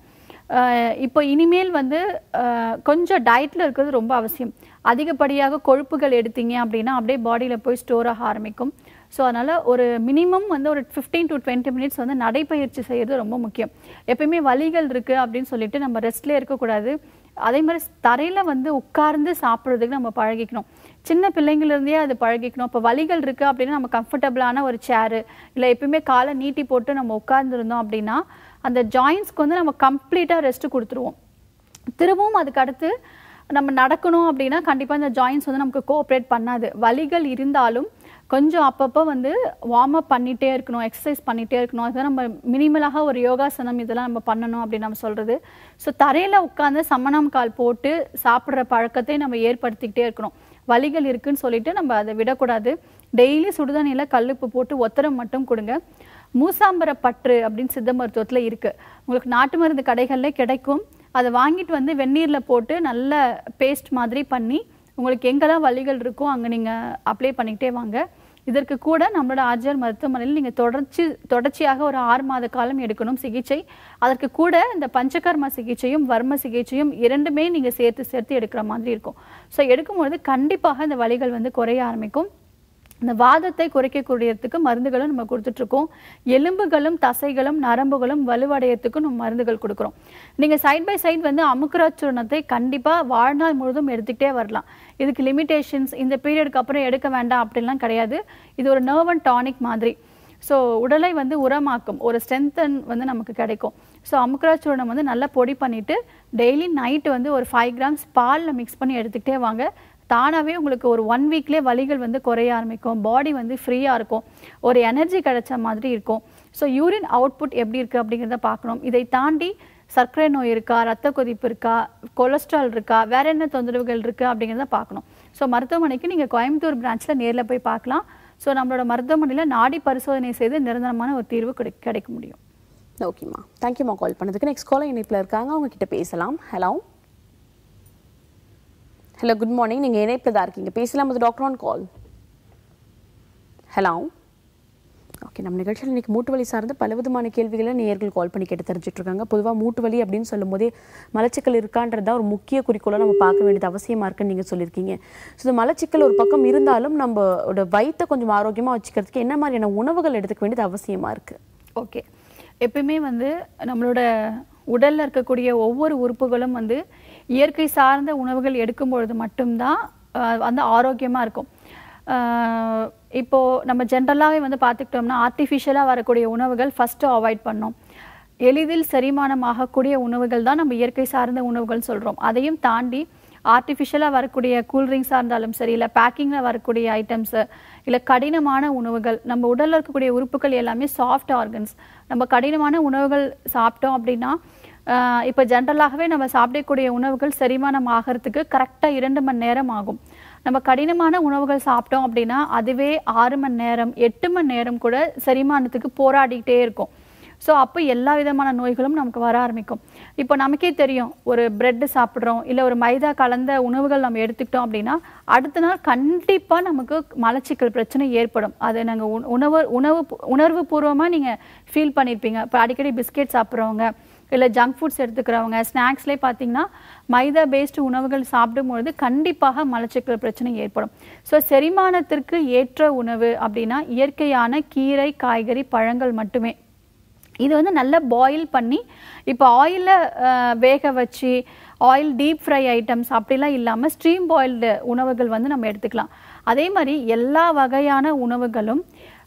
இப்போ இனிமேல் வந்து கொஞ்சம் டயட்டில் இருக்கிறது ரொம்ப அவசியம். அதிகப்படியாக கொழுப்புகள் எடுத்தீங்க அப்படின்னா அப்படியே பாடியில் போய் ஸ்டோர் ஆக ஆரம்பிக்கும். ஸோ அதனால் ஒரு மினிமம் வந்து ஒரு 15 to 20 மினிட்ஸ் வந்து நடைப்பயிற்சி செய்கிறது ரொம்ப முக்கியம். எப்பயுமே வலிகள் இருக்குது அப்படின்னு சொல்லிட்டு நம்ம ரெஸ்ட்லேயே இருக்கக்கூடாது. அதே மாதிரி தரையில் வந்து உட்கார்ந்து சாப்பிட்றதுக்கு நம்ம பழகிக்கணும். சின்ன பிள்ளைங்கள்லேருந்தே அது பழகிக்கணும். இப்போ வலிகள் இருக்குது அப்படின்னா நம்ம கம்ஃபர்டபுளான ஒரு சேரு இல்லை எப்பயுமே காலை நீட்டி போட்டு நம்ம உட்கார்ந்துருந்தோம் அப்படின்னா அந்த ஜாயின்ஸ்க்கு வந்து நம்ம கம்ப்ளீட்டாக ரெஸ்ட்டு கொடுத்துருவோம். திரும்பவும் அதுக்கு அடுத்து நம்ம நடக்கணும் அப்படின்னா கண்டிப்பாக இந்த ஜாயின்ஸ் வந்து நமக்கு கோஆப்ரேட் பண்ணாது. வலிகள் இருந்தாலும் கொஞ்சம் அப்பப்போ வந்து வார்ம் அப் பண்ணிகிட்டே இருக்கணும், எக்ஸசைஸ் பண்ணிகிட்டே இருக்கணும். அதுதான் நம்ம மினிமலாக ஒரு யோகாசனம் இதெல்லாம் நம்ம பண்ணணும் அப்படின்னு நம்ம சொல்கிறது. ஸோ தரையில் உட்காந்து சமணம் கால் போட்டு சாப்பிட்ற பழக்கத்தை நம்ம ஏற்படுத்திக்கிட்டே இருக்கணும். வலிகள் இருக்குன்னு சொல்லிட்டு நம்ம அதை விடக்கூடாது. டெய்லி சுடுதண்ணியில் கல்லுப்பு போட்டு ஒத்தரம் மட்டும் கொடுங்க. மூசாம்பர பற்று அப்படின்னு சித்த மருத்துவத்தில் இருக்குது. உங்களுக்கு நாட்டு மருந்து கடைகளில் கிடைக்கும். அதை வாங்கிட்டு வந்து வெந்நீரில் போட்டு நல்ல பேஸ்ட் மாதிரி பண்ணி உங்களுக்கு எங்கெல்லாம் வலிகள் இருக்கோ அங்கே நீங்கள் அப்ளை பண்ணிக்கிட்டே வாங்க. இதற்கு கூட நம்மளோட ஆர்ஜிஆர் மருத்துவமனையில் நீங்கள் தொடர்ச்சியாக ஒரு 6 மாத காலம் எடுக்கணும் சிகிச்சை. அதற்கு கூட இந்த பஞ்சகர்ம சிகிச்சையும் வர்ம சிகிச்சையும் 2மே நீங்கள் சேர்த்து எடுக்கிற மாதிரி இருக்கும். ஸோ எடுக்கும்பொழுது கண்டிப்பாக இந்த வலிகள் வந்து குறைய ஆரம்பிக்கும். இந்த வாதத்தை குறைக்கக்கூடியதுக்கு மருந்துகளும் நம்ம கொடுத்துட்ருக்கோம். எலும்புகளும் தசைகளும் நரம்புகளும் வலுவடையத்துக்கும் நம்ம மருந்துகள் கொடுக்குறோம். நீங்கள் சைட் பை சைட் வந்து அமுக்குராச்சூர்ணத்தை கண்டிப்பாக வாழ்நாள் முழுதும் எடுத்துக்கிட்டே வரலாம். இதுக்கு லிமிட்டேஷன்ஸ் இந்த பீரியடுக்கு அப்புறம் எடுக்க வேண்டாம் அப்படின்லாம் கிடையாது. இது ஒரு நர்வ் அண்ட் டானிக் மாதிரி. ஸோ உடலை வந்து உரமாக்கும், ஒரு ஸ்ட்ரென்தன் வந்து நமக்கு கிடைக்கும். ஸோ அமுக்குராச்சூர்ணம் வந்து நல்லா பொடி பண்ணிவிட்டு டெய்லி நைட்டு வந்து ஒரு 5 grams பாலில் மிக்ஸ் பண்ணி எடுத்துக்கிட்டே வாங்க. தானாகவே உங்களுக்கு ஒரு 1 வீக்லேயே வலிகள் வந்து குறைய ஆரம்பிக்கும். பாடி வந்து ஃப்ரீயாக இருக்கும், ஒரு எனர்ஜி கிடைச்ச மாதிரி இருக்கும். ஸோ யூரின் அவுட்புட் எப்படி இருக்குது அப்படிங்கிறத பார்க்கணும். இதை தாண்டி சர்க்கரை நோய் இருக்கா, ரத்த கொதிப்பு இருக்கா, கொலஸ்ட்ரால் இருக்கா, வேற என்ன தொந்தரவுகள் இருக்குது அப்படிங்கிறத பார்க்கணும். ஸோ மருத்துவமனைக்கு நீங்கள் கோயம்புத்தூர் பிரான்ச்சில் நேரில் போய் பார்க்கலாம். ஸோ நம்மளோட மருத்துவமனையில் நாடி பரிசோதனை செய்து நிரந்தரமான ஒரு தீர்வு கிடைக்க முடியும். ஓகேம்மா, தேங்க்யூம்மா கால் பண்ணதுக்கு. நெக்ஸ்ட் காலர் இணைப்பில் இருக்காங்க, அவங்க கிட்ட பேசலாம். Hello hello, good morning. நீங்கள் இணைப்பில் தான் இருக்கீங்க, பேசலாம். அது doctor on call. Hello, okay. நம்ம நிகழ்ச்சியில் இன்றைக்கி மூட்டு வலி சார்ந்து பல விதமான கேள்விகளை நேயர்கள் கால் பண்ணி கேட்டு தெரிஞ்சுட்டு இருக்காங்க. பொதுவாக மூட்டு வலி அப்படின்னு சொல்லும் போதே மலச்சிக்கல் இருக்கான்றது தான் ஒரு முக்கிய குறிக்கோளாக நம்ம பார்க்க வேண்டியது அவசியமாக இருக்குன்னு நீங்கள் சொல்லியிருக்கீங்க. ஸோ இந்த மலச்சிக்கல் ஒரு பக்கம் இருந்தாலும் நம்மளோட வயிற்றை கொஞ்சம் ஆரோக்கியமாக வச்சுக்கிறதுக்கு என்ன மாதிரியான உணவுகள் எடுத்துக்க வேண்டியது அவசியமாக இருக்குது? ஓகே, எப்பயுமே வந்து நம்மளோட உடலில் இருக்கக்கூடிய ஒவ்வொரு உறுப்புகளும் வந்து இயற்கை சார்ந்த உணவுகள் எடுக்கும் பொழுது மட்டும்தான் வந்து ஆரோக்கியமாக இருக்கும். இப்போது நம்ம ஜென்ரலாகவே வந்து பார்த்துக்கிட்டோம்னா ஆர்டிஃபிஷியலாக வரக்கூடிய உணவுகள் ஃபஸ்ட்டு அவாய்ட் பண்ணோம். எளிதில் செரிமானம் ஆகக்கூடிய உணவுகள் தான் நம்ம இயற்கை சார்ந்த உணவுகள் சொல்கிறோம். அதையும் தாண்டி ஆர்டிஃபிஷியலாக வரக்கூடிய கூல்ட்ரிங்க்ஸாக இருந்தாலும் சரி, இல்லை பேக்கிங்கில் வரக்கூடிய ஐட்டம்ஸு, இல்லை கடினமான உணவுகள், நம்ம உடலில் இருக்கக்கூடிய உறுப்புகள் எல்லாமே சாஃப்ட் ஆர்கன்ஸ். நம்ம கடினமான உணவுகள் சாப்பிட்டோம் அப்படின்னா இப்போ ஜென்ரலாகவே நம்ம சாப்பிடக்கூடிய உணவுகள் செரிமானம் ஆகிறதுக்கு கரெக்டாக 2 மணி நேரம் ஆகும். நம்ம கடினமான உணவுகள் சாப்பிட்டோம் அப்படின்னா அதுவே 6 மணி நேரம் 8 மணி நேரம் கூட செரிமானத்துக்கு போராடிக்கிட்டே இருக்கும். ஸோ அப்போ எல்லா விதமான நோய்களும் நமக்கு வர ஆரம்பிக்கும். இப்போ நமக்கே தெரியும், ஒரு பிரெட்டு சாப்பிட்றோம், இல்லை ஒரு மைதா கலந்த உணவுகள் நம்ம எடுத்துக்கிட்டோம் அப்படின்னா அடுத்த நாள் கண்டிப்பாக நமக்கு மலச்சிக்கல் பிரச்சனை ஏற்படும். அதை நாங்கள் உணர்வு பூர்வமாக நீங்கள் ஃபீல் பண்ணியிருப்பீங்க. இப்போ அடிக்கடி பிஸ்கெட் சாப்பிட்றவங்க, இல்லை ஜங்க் ஃபுட்ஸ் எடுத்துக்கிறவங்க, ஸ்நாக்ஸ்லேயே பார்த்தீங்கன்னா மைதா பேஸ்டு உணவுகள் சாப்பிடும்பொழுது கண்டிப்பாக மலச்சிக்கல் பிரச்சனை ஏற்படும். ஸோ செரிமானத்திற்கு ஏற்ற உணவு அப்படின்னா இயற்கையான கீரை, காய்கறி, பழங்கள் மட்டுமே. இது வந்து நல்லா பாயில் பண்ணி, இப்போ ஆயிலில் வேக வச்சு ஆயில் டீப் ஃப்ரை ஐட்டம்ஸ் அப்படிலாம் இல்லாமல் ஸ்ட்ரீம் பாயில்டு உணவுகள் வந்து நம்ம எடுத்துக்கலாம். அதே மாதிரி எல்லா வகையான உணவுகளும்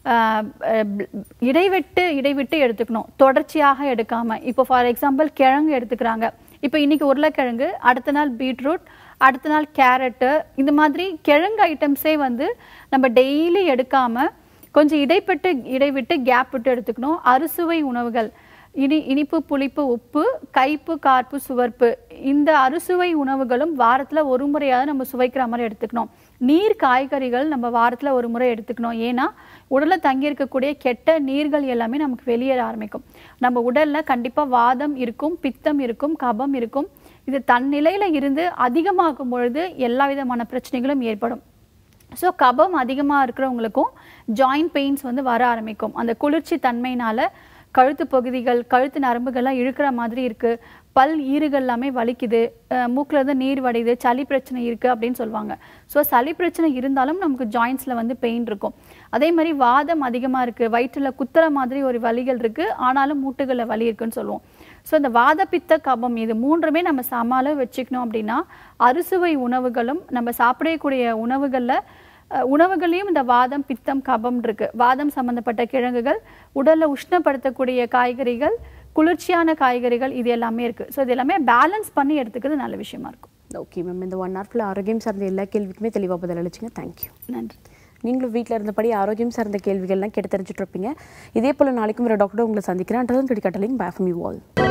இடைவிட்டு எடுத்துக்கணும், தொடர்ச்சியாக எடுக்காமல். இப்போ ஃபார் எக்ஸாம்பிள் கிழங்கு எடுத்துக்கிறாங்க, இப்போ இன்றைக்கி உருளைக்கிழங்கு, அடுத்த நாள் பீட்ரூட், அடுத்த நாள் கேரட்டு, இந்த மாதிரி கிழங்கு ஐட்டம்ஸே வந்து நம்ம டெய்லி எடுக்காமல் கொஞ்சம் இடைவிட்டு கேப் விட்டு எடுத்துக்கணும். அறுசுவை உணவுகள், இனிப்பு, புளிப்பு, உப்பு, கைப்பு, கார்ப்பு, சுவர்ப்பு, இந்த அறுசுவை உணவுகளும் வாரத்தில் ஒரு முறையாவது நம்ம சுவைக்கிற மாதிரி எடுத்துக்கணும். நீர் காய்கறிகள் நம்ம வாரத்தில் ஒரு முறை எடுத்துக்கணும். ஏன்னா உடலில் தங்கியிருக்கக்கூடிய கெட்ட நீர்கள் எல்லாமே நமக்கு வெளியேற ஆரம்பிக்கும். நம்ம உடலில் கண்டிப்பாக வாதம் இருக்கும், பித்தம் இருக்கும், கபம் இருக்கும். இது தன்னிலையில் இருந்து அதிகமாகும் பொழுது எல்லா விதமான பிரச்சனைகளும் ஏற்படும். ஸோ கபம் அதிகமாக இருக்கிறவங்களுக்கும் ஜாயிண்ட் பெயின்ஸ் வந்து வர ஆரம்பிக்கும். அந்த குளிர்ச்சி தன்மையினால் கழுத்து பகுதிகள், கழுத்து நரம்புகள்லாம் இழுக்கிற மாதிரி இருக்குது, பல் ஈறுகள் எல்லாமே வலிக்குது, மூக்கில் இருந்து நீர் வடியுது, சளி பிரச்சனை இருக்குது அப்படின்னு சொல்லுவாங்க. ஸோ சளி பிரச்சனை இருந்தாலும் நமக்கு ஜாயின்ஸில் வந்து பெயின் இருக்கும். அதே மாதிரி வாதம் அதிகமாக இருக்குது, வயிற்றில் குத்துற மாதிரி ஒரு வலிகள் இருக்குது, ஆனாலும் மூட்டுகளில் வலி இருக்குன்னு சொல்லுவோம். ஸோ இந்த வாதப்பித்த கபம் இது 3மே நம்ம சமாளம் வச்சுக்கணும் அப்படின்னா அறுசுவை உணவுகளும் நம்ம சாப்பிடக்கூடிய உணவுகளையும் இந்த வாதம், பித்தம், கபம் இருக்கு. வாதம் சம்பந்தப்பட்ட கிழங்குகள், உடல்ல உஷ்ணப்படுத்தக்கூடிய காய்கறிகள், குளிர்ச்சியான காய்கறிகள், இது எல்லாமே இருக்கு. ஸோ இது எல்லாமே பேலன்ஸ் பண்ணி எடுத்துக்கிறது நல்ல விஷயமா இருக்கும். ஓகே மேம், இந்த 1 hour ஆரோக்கியம் சார்ந்த எல்லா கேள்விக்குமே தெளிவாக பதில் அளிச்சிங்க. தேங்க்யூ. நன்றி. நீங்களும் வீட்டில் இருந்தபடி ஆரோக்கியம் சார்ந்த கேள்விகள்லாம் கேட்டு தெரிஞ்சுட்டு இருப்பீங்க. இதே போல் நாளைக்கும் ஒரு டாக்டர் உங்களை சந்திக்கிறேன். கிடைக்கட்டலிங் பை ஃப்ரம் யூ ஆல்.